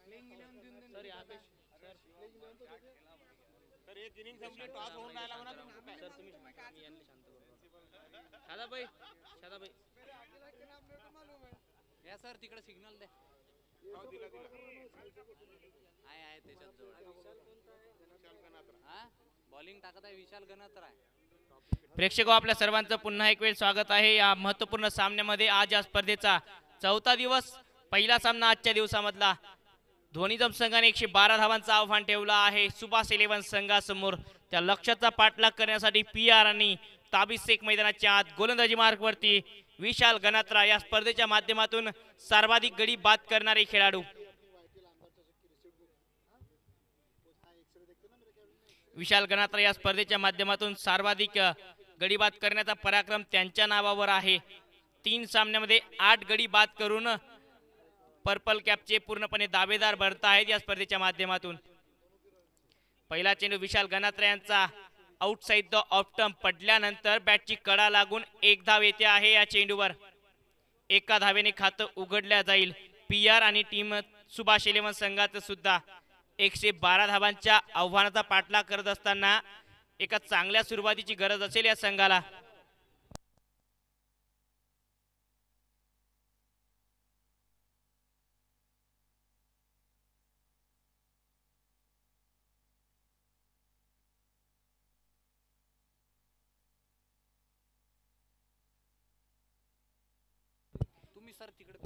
शादाबाई शादाबाई या सर तिकडे सिग्नल द्या आहे आहे त्याच्यात जवळ हा बॉलिंग टाकत आहे विशाल गणात्र आहे. प्रेक्षक आपल्या सर्वांचं पुन्हा एक वेळ स्वागत आहे या महत्त्वपूर्ण सामन्यामध्ये. आज या स्पर्धेचा चौथा दिवस, पहिला सामना आजच्या दिवसामधला. धोनीजम संघाने एकशे बारा धावांचं आव्हान ठेवलं आहे सुभाष इलेव्हन संघासमोर. त्या लक्ष्याचा पाठलाग करण्यासाठी पी आर आणि ताबी शेख मैदानाच्या आत गोलंदाजी मार्गवरती विशाल गणात्रा या स्पर्धेच्या माध्यमातून सर्वाधिक गडी बाद करणारे खेळाडू. विशाल गणात्रा या स्पर्धेच्या माध्यमातून सर्वाधिक गडी बाद करण्याचा पराक्रम त्यांच्या नावावर आहे. तीन सामन्यामध्ये आठ गडी बाद करून पर्पल कॅपचे पूर्णपणे दावेदार बनत आहेत या स्पर्धेच्या माध्यमातून. पहिला चेंडू विशाल गणात्रा यांचा आउटसाइड द ऑफ स्टंप पडल्यानंतर बॅटची कडा लागून एक धाव येते आहे या चेंडूवर. एका धावेने खातं उघडल्या जाईल. पी आर आणि टीम सुभाष इलेव्हन संघाचं सुद्धा एकशे बारा धावांच्या आव्हानाचा पाठलाग करत असताना एका चांगल्या सुरुवातीची गरज असेल या संघाला. तुम्ही सर तिकडे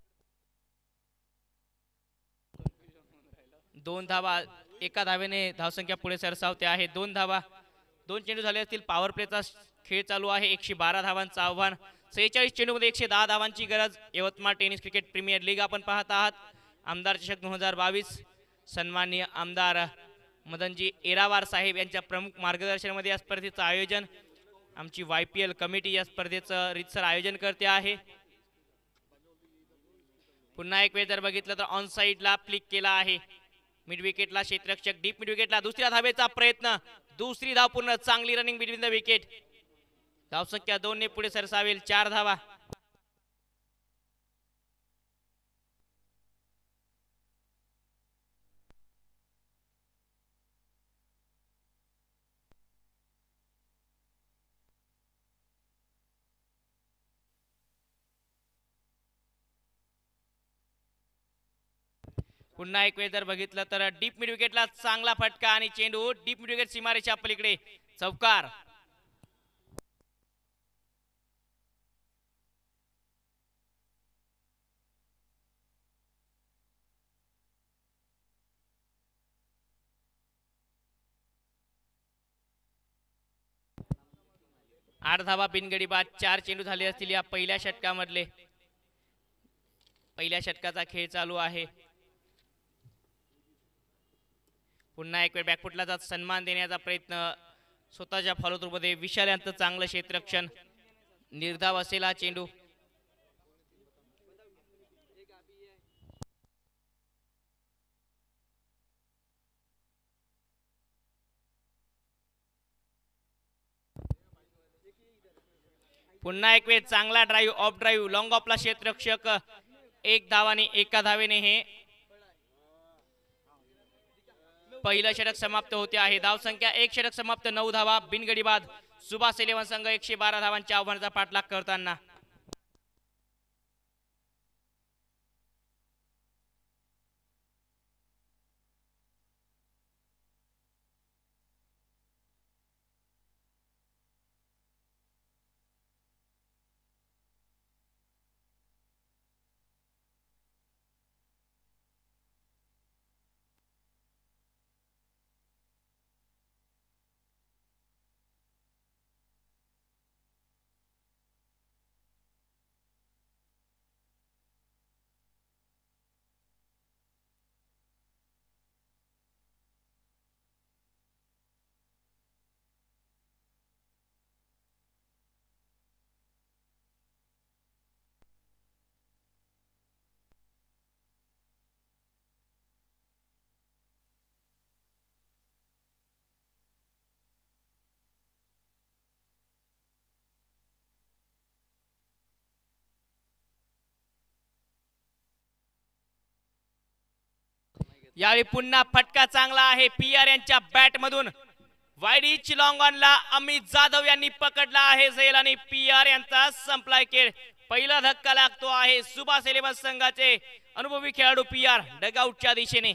दोन धावा एका धावेने धावसंख्या पुढे सरसावते आहे. दोन धावा, दोन चेंडू झाले असतील. पॉवर प्लेचा खेळ चालू आहे. एकशे बारा धावांचं आव्हान. सेहेचाळीस चेंडूमध्ये एकशे दहा धावांची गरज. Yavatmal tennis cricket premier league आपण पाहत आहात. आमदार चषक दोन हजार बावीस सन्माननीय आमदार मदनजी एरावार साहेब यांच्या प्रमुख मार्गदर्शनामध्ये या स्पर्धेचं आयोजन, आमची वाय पी एल कमिटी या स्पर्धेचं रीतसर आयोजन करते आहे. पुन्हा एक वेळ जर बघितलं तर ऑन साईडला फ्लिक केला आहे. मिड विकेटला क्षेत्ररक्षक, डीप मिड विकेटला दुसऱ्या धावेचा प्रयत्न. दुसरी धाव पूर्ण. चांगली रनिंग बिटवीन द विकेट. धावसंख्या दोन ने पुढे सरसावेल. चार धावा. पुन्हा एक वेळ जर बघितलं तर डीप मिड विकेटला चांगला फटका आणि चेंडू डीप मिड विकेट सीमारेच्या पलीकडे. चौकार. आठ धावा बिनगडी बाद. चार चेंडू झाले असतील या पहिल्या षटकामधले. पहिल्या षटकाचा खेळ चालू आहे. पुन्हा एक वेळ बॅकफुटला जात सन्मान देण्याचा प्रयत्न. स्वतःच्या फॉलोथ्रू मध्ये विशाल यांचं चांगलं क्षेत्ररक्षण. निर्धाव असेल हा चेंडू. पुन्हा एक वेळ चांगला ड्राईव्ह, ऑफ ड्राईव्ह, लॉंग ऑफला क्षेत्ररक्षक. एक धावाने एका धावेने हे पहिलं षटक समाप्त होते आहे. धावसंख्या एक षटक समाप्त. नऊ धावा बिनगडी बाद. सुभाष इलेव्हन संघ एकशे बारा धावांच्या आव्हानाचा पाठलाग करताना. यावेळी पुन्हा फटका चांगला आहे पी आर यांच्या बॅट मधून. वाईड इच लॉंग ऑनला अमित जाधव यांनी पकडला आहे झेल आणि पी आर यांचा संपलाय खेळ. पहिला धक्का लागतो आहे सुभाष इलेव्हन संघाचे अनुभवी खेळाडू पी आर डगआउटच्या दिशेने.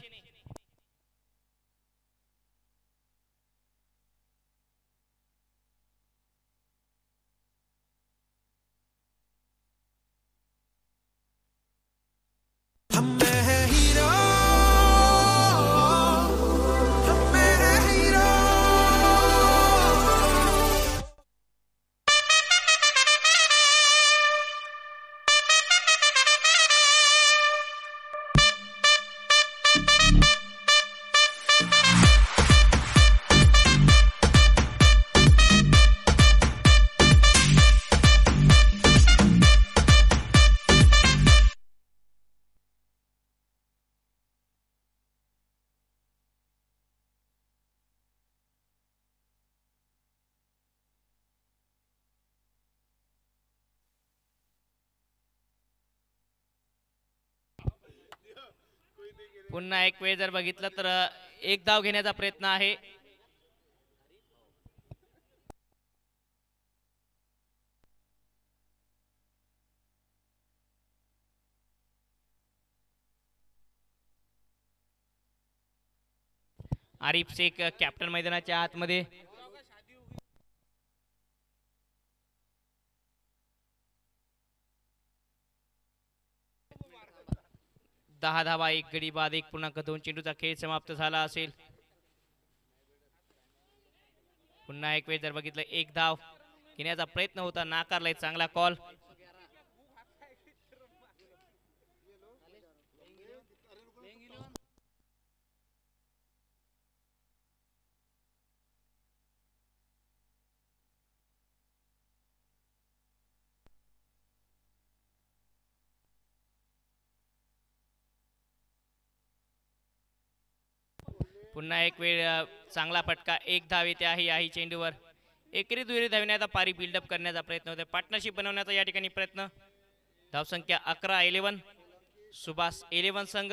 पुन्हा एक वेळ जर बघितलं तर एक धाव घेण्याचा प्रयत्न आहे. आरिफ शेख कॅप्टन मैदानाच्या आतमध्ये. दहा धावा एक गडी बाद एक पूर्णांक दोन चेंडूचा खेळ समाप्त झाला असेल. पुन्हा एक वेळ जर बघितलं एक धाव घेण्याचा प्रयत्न होता नाकारलाय. चांगला कॉल. पुन्हा एक वेळ चांगला फटका एक धाव येते आहे याही चेंडूवर. एकेरी दुहेरी धावण्याचा पारी बिल्डअप करण्याचा प्रयत्न होता. पार्टनरशिप बनवण्याचा या ठिकाणी प्रयत्न. धावसंख्या अकरा इलेव्हन सुभाष इलेव्हन संघ.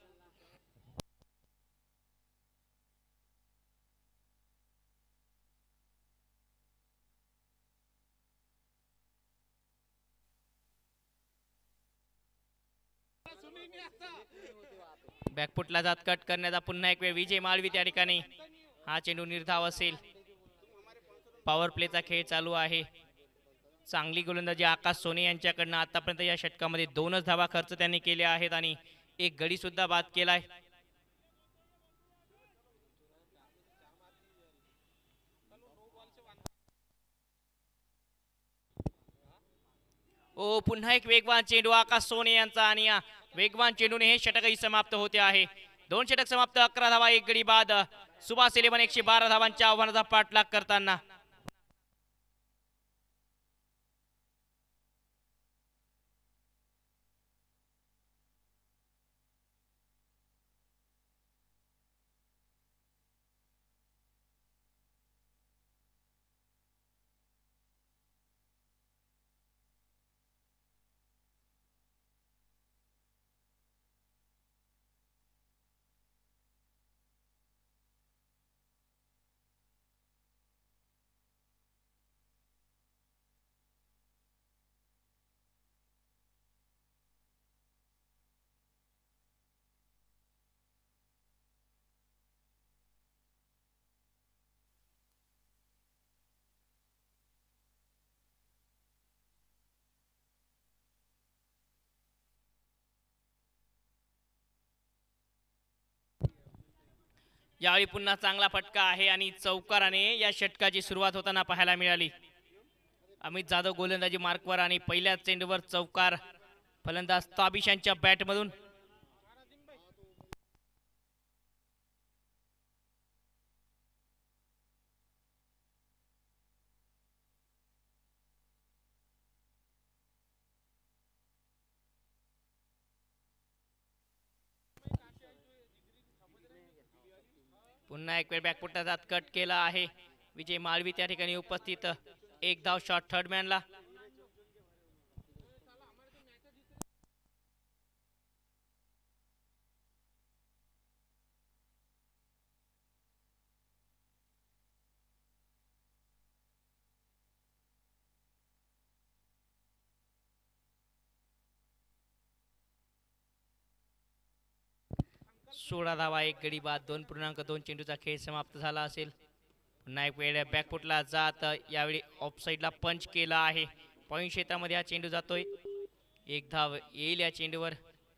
बॅकफुटला जात कट करण्याचा पुन्हा एक वेळ विजय माळवी त्या ठिकाणी. हा चेंडू निर्धाव असेल. पॉवर प्लेचा खेळ चालू आहे. चांगली गोलंदाजी आकाश सोने यांच्याकडनं. आतापर्यंत या षटकामध्ये दोनच धावा खर्च त्यांनी केले आहेत आणि एक गडी सुद्धा बाद केलाय. ओ पुन्हा एक वेगवान चेंडू आकाश सोने यांचा आणि या वेगवान चेंडूने हे षटकही समाप्त होते आहे. दोन षटक समाप्त. अकरा धावा एक गडी बाद. सुभाष इलेव्हन एकशे बारा धावांच्या आव्हानाचा पाठलाग करताना. यावेळी पुन्हा चांगला फटका आहे आणि चौकाराने या षटकाची सुरुवात होताना पाहायला मिळाली. अमित जाधव गोलंदाजी मार्कवर आणि पहिल्या चेंडूवर चौकार. फलंदाज ताबिश यांच्या बॅटमधून. पुन्हा एक वेळ बॅकफुटचा जात कट केला आहे. विजय माळवी त्या ठिकाणी उपस्थित. एक धाव शॉट थर्ड मॅनला. सोळा धावा एक गडी बाद दोन पूर्णांक दोन चेंडूचा खेळ समाप्त झाला असेल. पुन्हा एक वेळ बॅकफुटला जात यावेळी ऑफ साईडला पंच केला आहे. पॉईंट क्षेत्रामध्ये हा चेंडू जातोय. एक धाव येईल या चेंडूवर.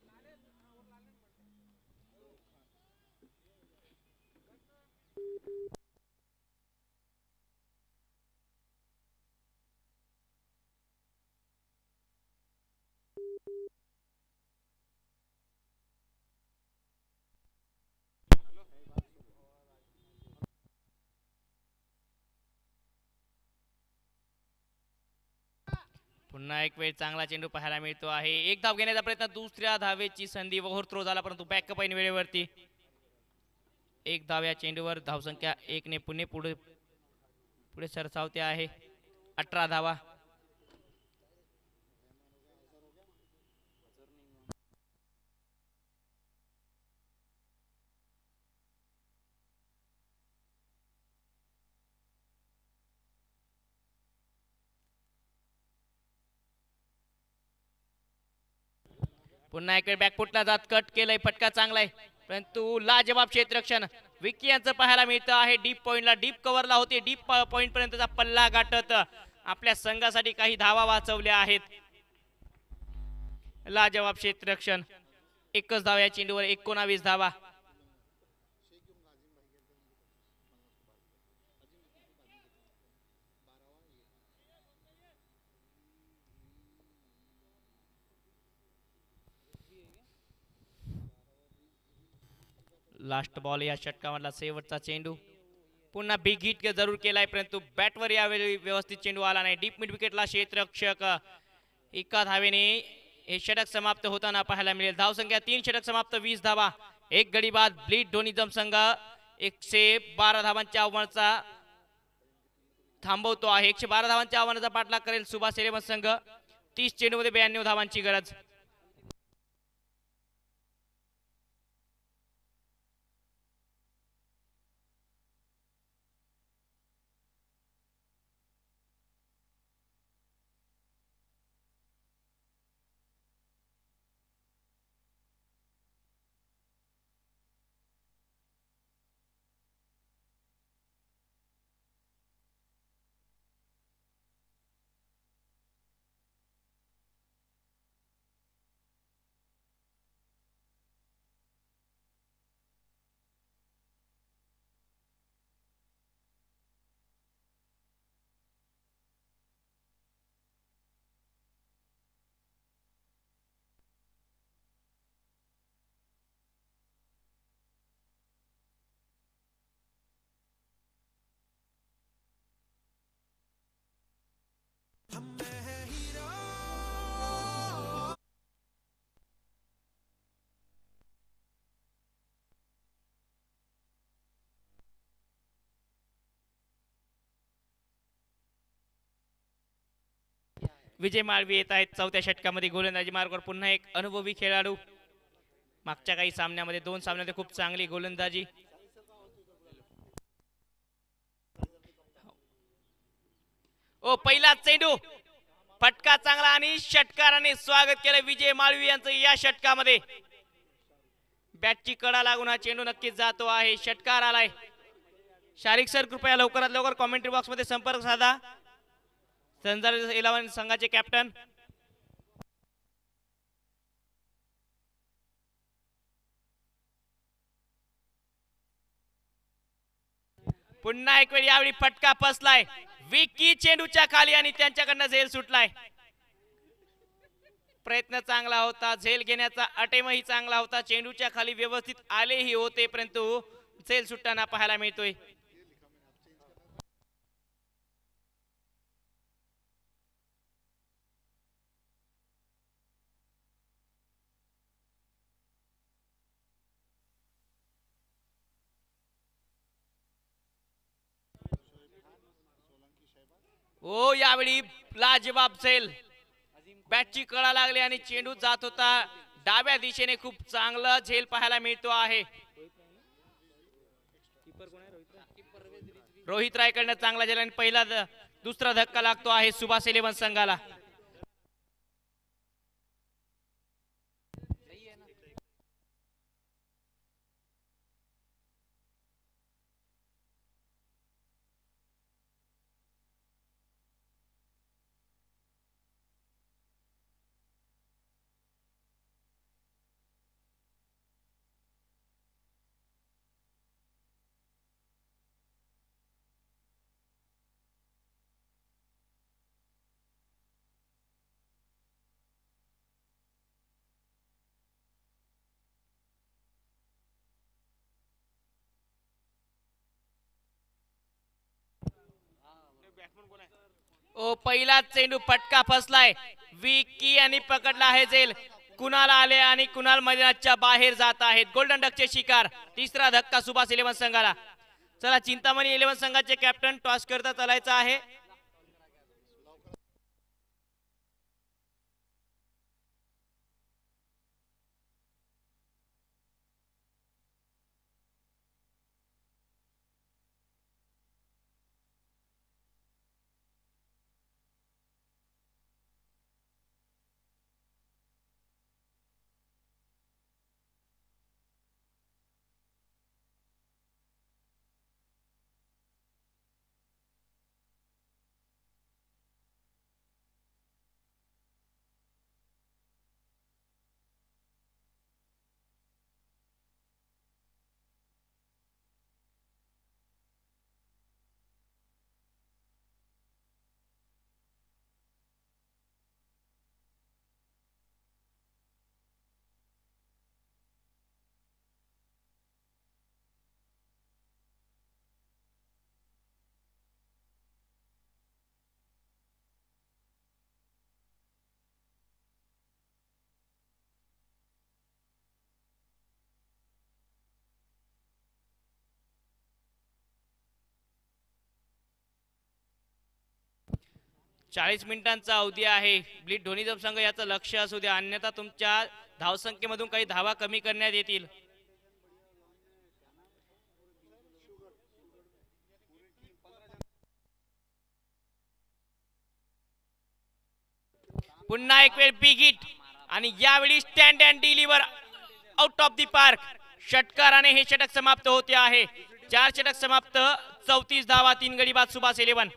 पुन्हा एक वेळ चांगला चेंडू पाहायला मिळतो आहे. एक धाव घेण्याचा प्रयत्न, दुसऱ्या धावेची संधी, ओव्हर थ्रो झाला परंतु बॅकअप आहे वेळेवरती. एक धाव या चेंडूवर. धावसंख्या एक ने पुणे पुढे पुढे सरसावते आहे. अठरा धावा. पुन्हा एक वेळ बॅकफुटला जात कट केलंय. फटका चांगला आहे परंतु लाजवाब क्षेत्ररक्षण विकी यांचं पाहायला मिळतं आहे. डीप पॉइंटला डीप कव्हरला होते. डीप पॉइंट पर्यंतचा पल्ला गाठत आपल्या संघासाठी काही धावा वाचवल्या आहेत. लाजवाब क्षेत्ररक्षण. एकच धाव या चेंडूवर. एकोणावीस धावा. लास्ट बॉल या षटकामधला शेवटचा चेंडू. पुन्हा बिग हिट जरूर केलाय परंतु बॅटवर यावेळी व्यवस्थित चेंडू आला नाही. डीप मिड विकेटला क्षेत्ररक्षक एका धावेने हे षटक समाप्त होताना पाहायला मिळेल. धावसंख्या तीन, षटक समाप्त, वीस धावा. एक गडी बाद. ब्लीड डोनिझम संघ एकशे बारा धावांच्या आव्हानाचा थांबवतो आहे. एकशे बारा धावांच्या आव्हानाचा पाठलाग करेल सुभाष इलेव्हन संघ. तीस चेंडूमध्ये ब्याण्णव धावांची गरज. विजय माळवी येत आहेत चौथ्या षटकामध्ये गोलंदाजी मार्गावर. पुन्हा एक अनुभवी खेळाडू. मागच्या काही सामन्यामध्ये दोन सामन्यामध्ये खूप चांगली गोलंदाजी. ओ पहिला चेंडू. फटका चांगला आणि षटकाराने स्वागत केलं विजय माळवी यांचं या षटकामध्ये. बॅटची कडा लागून हा चेंडू नक्कीच जातो आहे. षटकार आलाय. शारिक सर कृपया लवकरात लवकर कॉमेंट्री बॉक्स मध्ये संपर्क साधा. सनरायझर्स इलेव्हन संघाचे कॅप्टन. पुन्हा एक वेळ यावेळी फटका फसलाय. विकी चेंडूच्या खाली आणि त्यांच्याकडनं झेल सुटलाय. प्रयत्न चांगला होता. झेल घेण्याचा अटेमही चांगला होता. चेंडूच्या खाली व्यवस्थित आलेही होते परंतु झेल सुटताना पाहायला मिळतोय. ओ यावेळी लाजवाब झेल. बॅटची कळा लागली आणि चेंडू जात होता डाव्या दिशेने. खूप चांगलं झेल पाहायला मिळतो आहे. रोहित रायकडनं चांगला झेल आणि पहिला दुसरा धक्का लागतो आहे सुभाष इलेव्हन संघाला. ओ पहिला चेंडू पटका फसलाय. विकी यांनी पकडला आहे झेल. कुणाल आले आणि कुणाल मैदानाच्या बाहेर जात आहेत. गोल्डन डकचे शिकार. तिसरा धक्का सुभाष इलेव्हन संघाला. चला चिंतामणी इलेव्हन संघाचे कॅप्टन टॉस करता चालायचा आहे. चाळीस मिनिटांचा अवधी आहे. ब्लीड दोन्ही जप संघ याचं लक्ष असू द्या, अन्यथा तुमच्या धावसंख्येमधून काही धावा कमी करण्यात येतील. पुन्हा एक वेळ बिग हिट आणि यावेळी stand and deliver out of the park. षटकाराने हे षटक समाप्त होते आहे. चार षटक समाप्त, चौतीस धावा, तीन गडी बाद सुभाष इलेव्हन.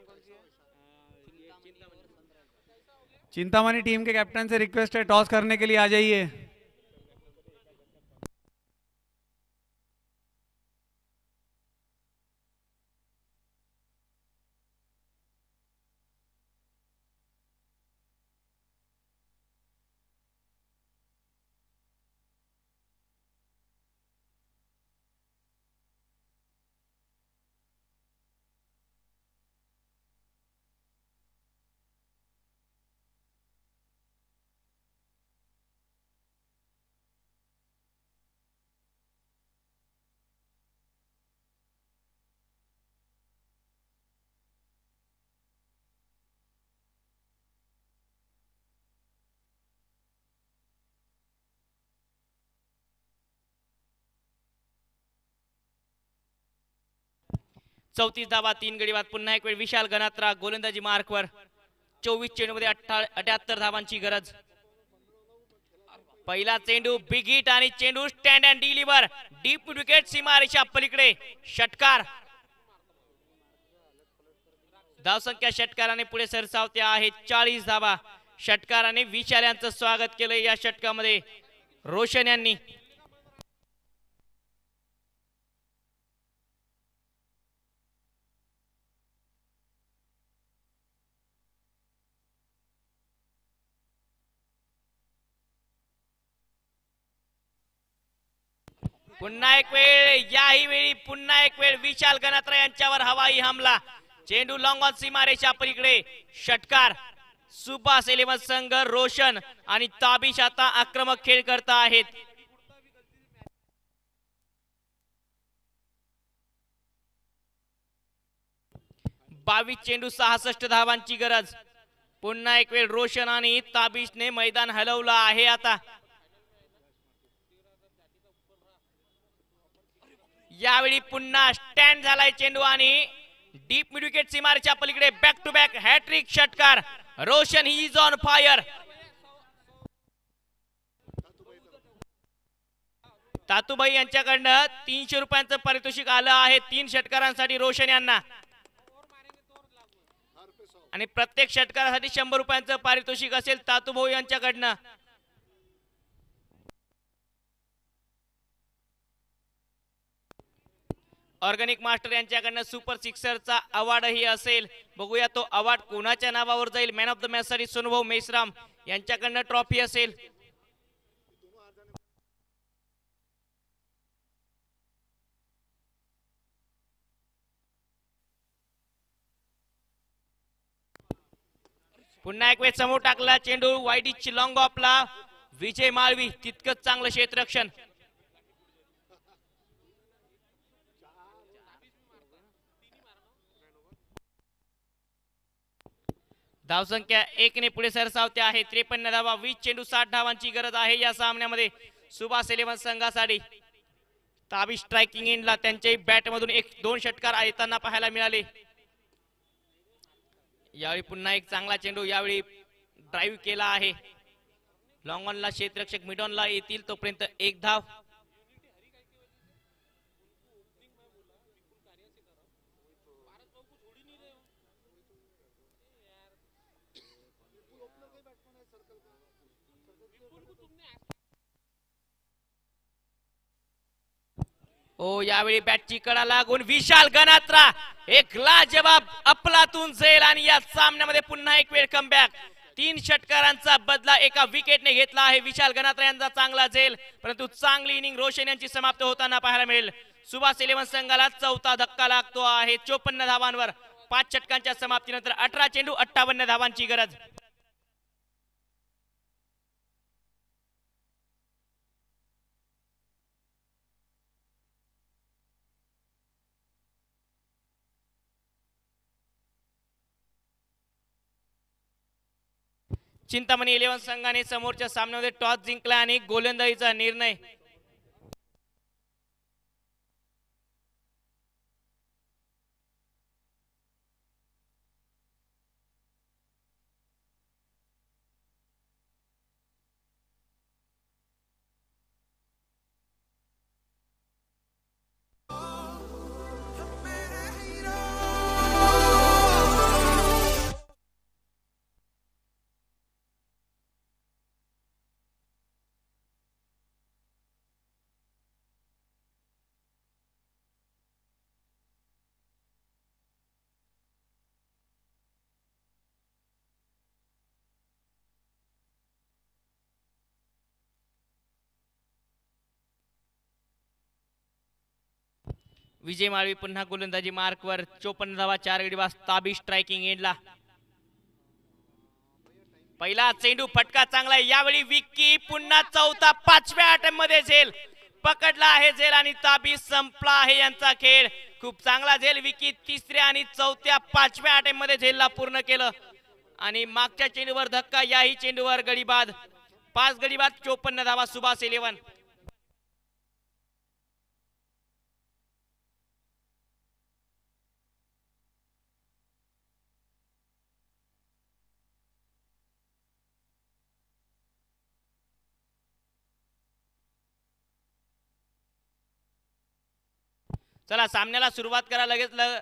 चिंतामणि टीम के कैप्टन से रिक्वेस्ट है टॉस करने के लिए आ जाइए. चौतीस धावा, तीन गडी बाद. पुन्हा एक वेळ विशाल गणात्रा गोलंदाजी मार्कवर. चोवीस चेंडू मध्ये अठ्याहत्तर धावांची गरज. पहिला चेंडू बिग हिट आणि चेंडू stand and deliver. Deep wicket सीमारेषा पलीकडे. षटकार. धावसंख्या षटकाराने पुढे सरसावते आहे. चाळीस धावा. षटकाराने विशाल यांचं स्वागत केलं या षटकामध्ये रोशन यांनी. पुन्हा एक वेळ, याही वेळी पुन्हा एक वेळ विशाल गणात्रा यांच्यावर हवाई हमला. चेंडू लॉंग ऑन सीमारेषा पलीकडे. षटकार. सुभाष इलेव्हन संघ, रोशन आणि ताबिश आता आक्रमक खेळ करता आहेत. बावीस चेंडू सहासष्ट धावांची गरज. पुन्हा एक वेळ रोशन आणि ताबिशने मैदान हलवलं आहे. आता यावेळी पुन्हा स्टँड झालाय चेंडू आणि डीप मिड विकेट सीमारेच्या पलीकडे. बॅक टू बॅक हॅट्रिक षटकार. Roshan he is on fire. Tatubai यांच्याकडनं तीनशे रुपयांचं पारितोषिक आलं आहे तीन षटकारांसाठी रोशन यांना, आणि प्रत्येक षटकारासाठी शंभर रुपयांचं पारितोषिक असेल तातूभाऊ यांच्याकडनं. ऑर्गॅनिक मास्टर यांच्याकडनं सुपर सिक्सरचा अवॉर्डही असेल. बघूया तो अवॉर्ड कोणाच्या नावावर जाईल. मॅन ऑफ द मॅच साठी सोनूभाऊ मेश्राम यांच्याकडनं ट्रॉफी असेल. पुन्हा एक वेळ समोर टाकला चेंडू वाईडीची लॉंग ऑफला विजय माळवी तितकंच चांगलं क्षेत्ररक्षण. धावसंख्या एक ने पुढे सरसावते आहे. त्रेपन्न धावा, वीस चेंडू, साठ धावांची गरज आहे या सामन्यामध्ये सुभाष इलेव्हन संघासाठी. ताबी स्ट्रायकिंग एंडला त्यांच्याही बॅट मधून एक दोन षटकार येताना पाहायला मिळाले. यावेळी पुन्हा एक चांगला चेंडू यावेळी ड्राईव्ह केला आहे. लॉंग ऑनला क्षेत्ररक्षक मिड ऑनला येतील तोपर्यंत एक धाव. ओ यावेळी बॅटची कडा लागून विशाल गणात्रा एक लाजवाब अपलातून झेल आणि या सामन्यामध्ये पुन्हा एक वेळ कमबॅक. तीन षटकारांचा बदला एका विकेटने घेतला आहे विशाल गणात्रा यांचा चांगला झेल. परंतु चांगली इनिंग रोशन यांची समाप्त होताना पाहायला मिळेल. सुभाष इलेव्हन संघाला चौथा धक्का लागतो आहे. चोपन्न धावांवर पाच षटकांच्या समाप्तीनंतर अठरा चेंडू अठ्ठावन्न धावांची गरज. चिंतामणी इलेव्हन संघाने समोरच्या सामन्यामध्ये टॉस जिंकला आणि गोलंदाजीचा निर्णय. विजय माळवी पुन्हा गोलंदाजी मार्कवर. चोपन्न धावा, चार गडी बाद. ताबी स्ट्रायकिंग एंडला. पहिला चेंडू फटका चांगला. यावेळी विक्की पुन्हा चौथा पाचव्या अटेम्प्ट मध्ये झेल पकडला आहे झेल आणि ताबी संपला आहे यांचा खेळ. खूप चांगला झेल विक्की तिसऱ्या आणि चौथ्या पाचव्या अटेम्प्ट मध्ये झेलला पूर्ण केलं आणि मागच्या चेंडूवर धक्का, याही चेंडूवर गडी बाद. पाच गडी बाद, चोपन्न धावा सुभाष इलेव्हन. चला सामन्याला सुरुवात करा लगेच ल...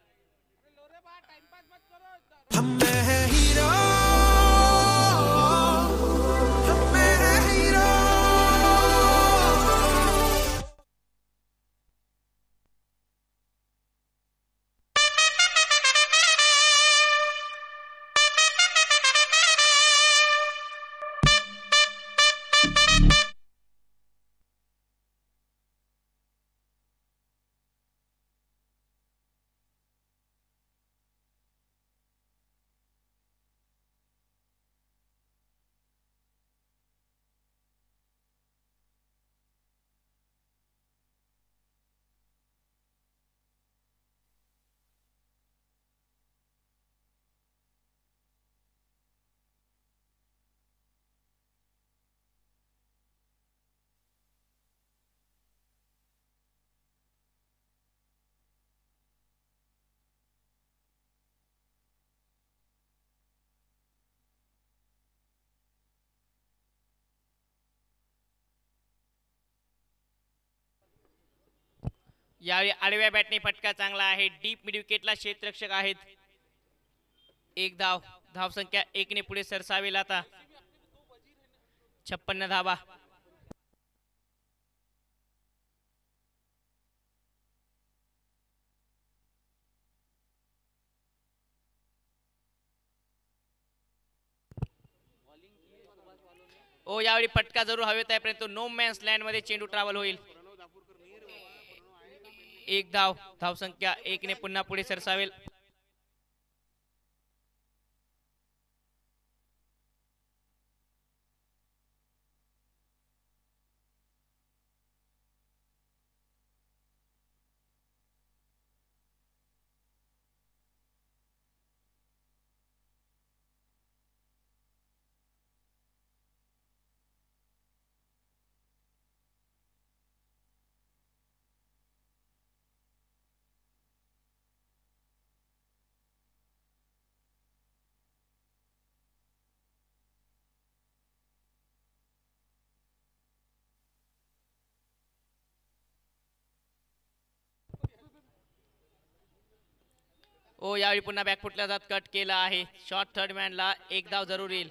यावेळी आडव्या बॅटने फटका चांगला आहे. डीप मिड विकेटला क्षेत्ररक्षक आहेत. एक धाव, धाव संख्या एक ने पुढे सरसावेल आता. छप्पन्न धावा. ओ यावेळी फटका जरूर हवेत आहे परंतु नो मॅन्स लँड मध्ये चेंडू ट्रॅव्हल होईल. एक धाव, धाव संख्या एक ने पुन्हा पुढे सरसावेल. ओ यावेळी पुन्हा बॅकफुटला जात कट केला आहे. शॉर्ट थर्ड मॅनला एक धाव जरूर येईल.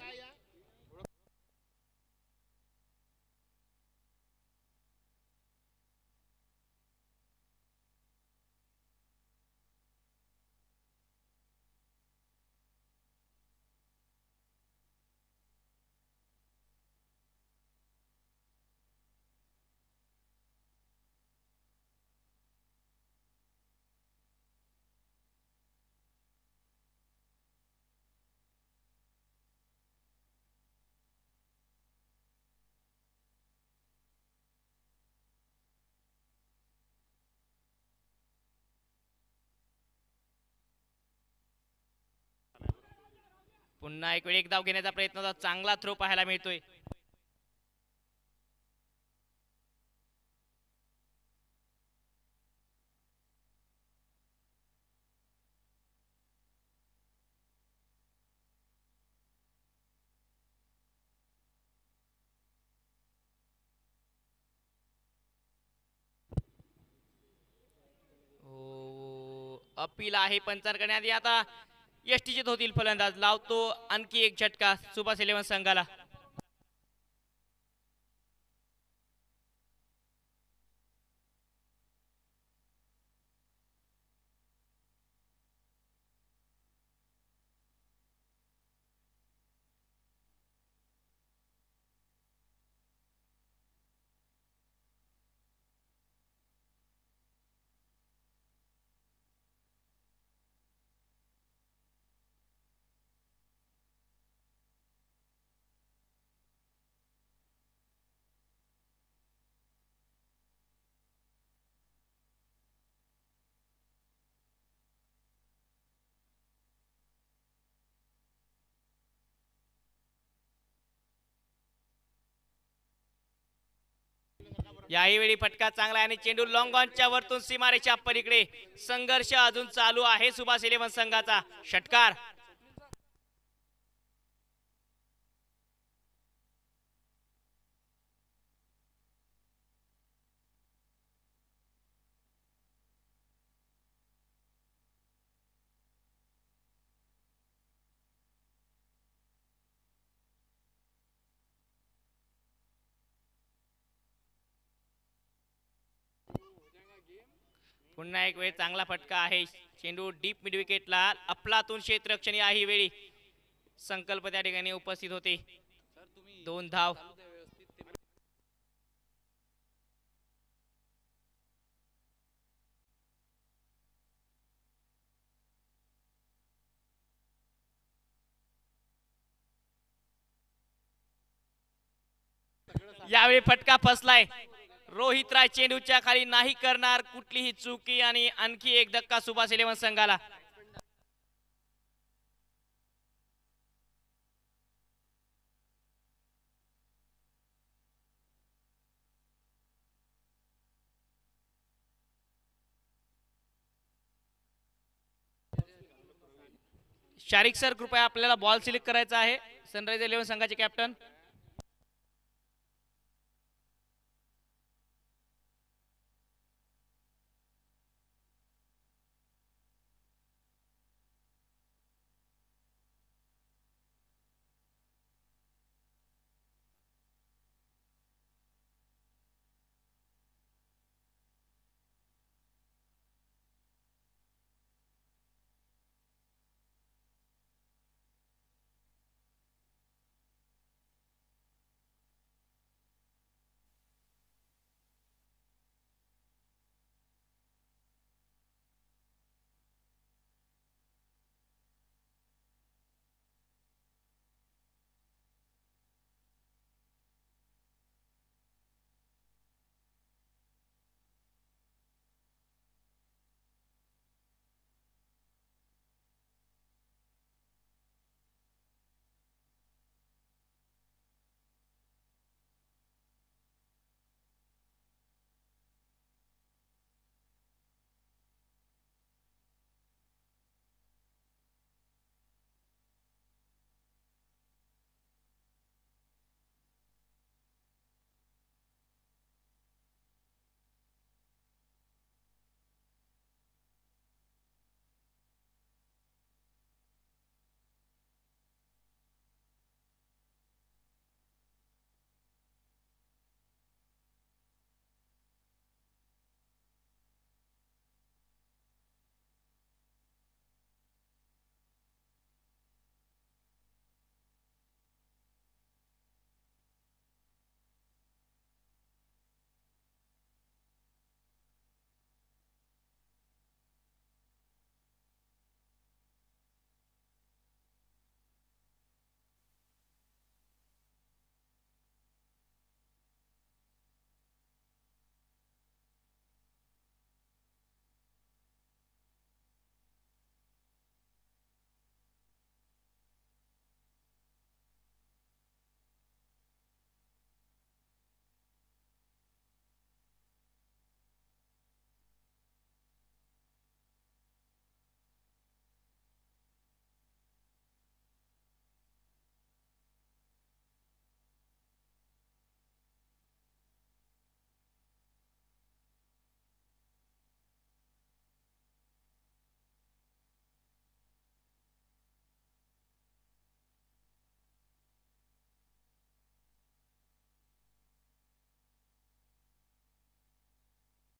पुन्हा एक वेळ एक धाव घेण्याचा प्रयत्न होता. चांगला थ्रो पाहायला मिळतोय. अपील आहे पंचांकडे आधी. आता यष्टीचीत होतील फलंदाज. लावतो आणखी एक झटका सुभाष इलेव्हन संघाला. याही वेळी फटका चांगला आहे आणि चेंडू लॉंग ऑनच्या वरतून सीमारेच्या पलीकडे. संघर्ष अजून चालू आहे सुभाष इलेव्हन संघाचा. षटकार. पुन्हा एक वेळ चांगला फटका आहे. चेंडू डीप मिड विकेटला. अफलातून क्षेत्ररक्षण याही वेळी संकल्प त्या ठिकाणी उपस्थित होते. दोन धाव. यावेळी फटका फसलाय. रोहित राय चेंडूच्या खाली नाही करणार कुठलीही चुकी आणि आणखी एक धक्का सुभाष इलेव्हन संघाला. शारिक सर कृपया आपल्याला बॉल सिलेक्ट करायचा आहे. सनरायझर इलेव्हन संघाचे कॅप्टन.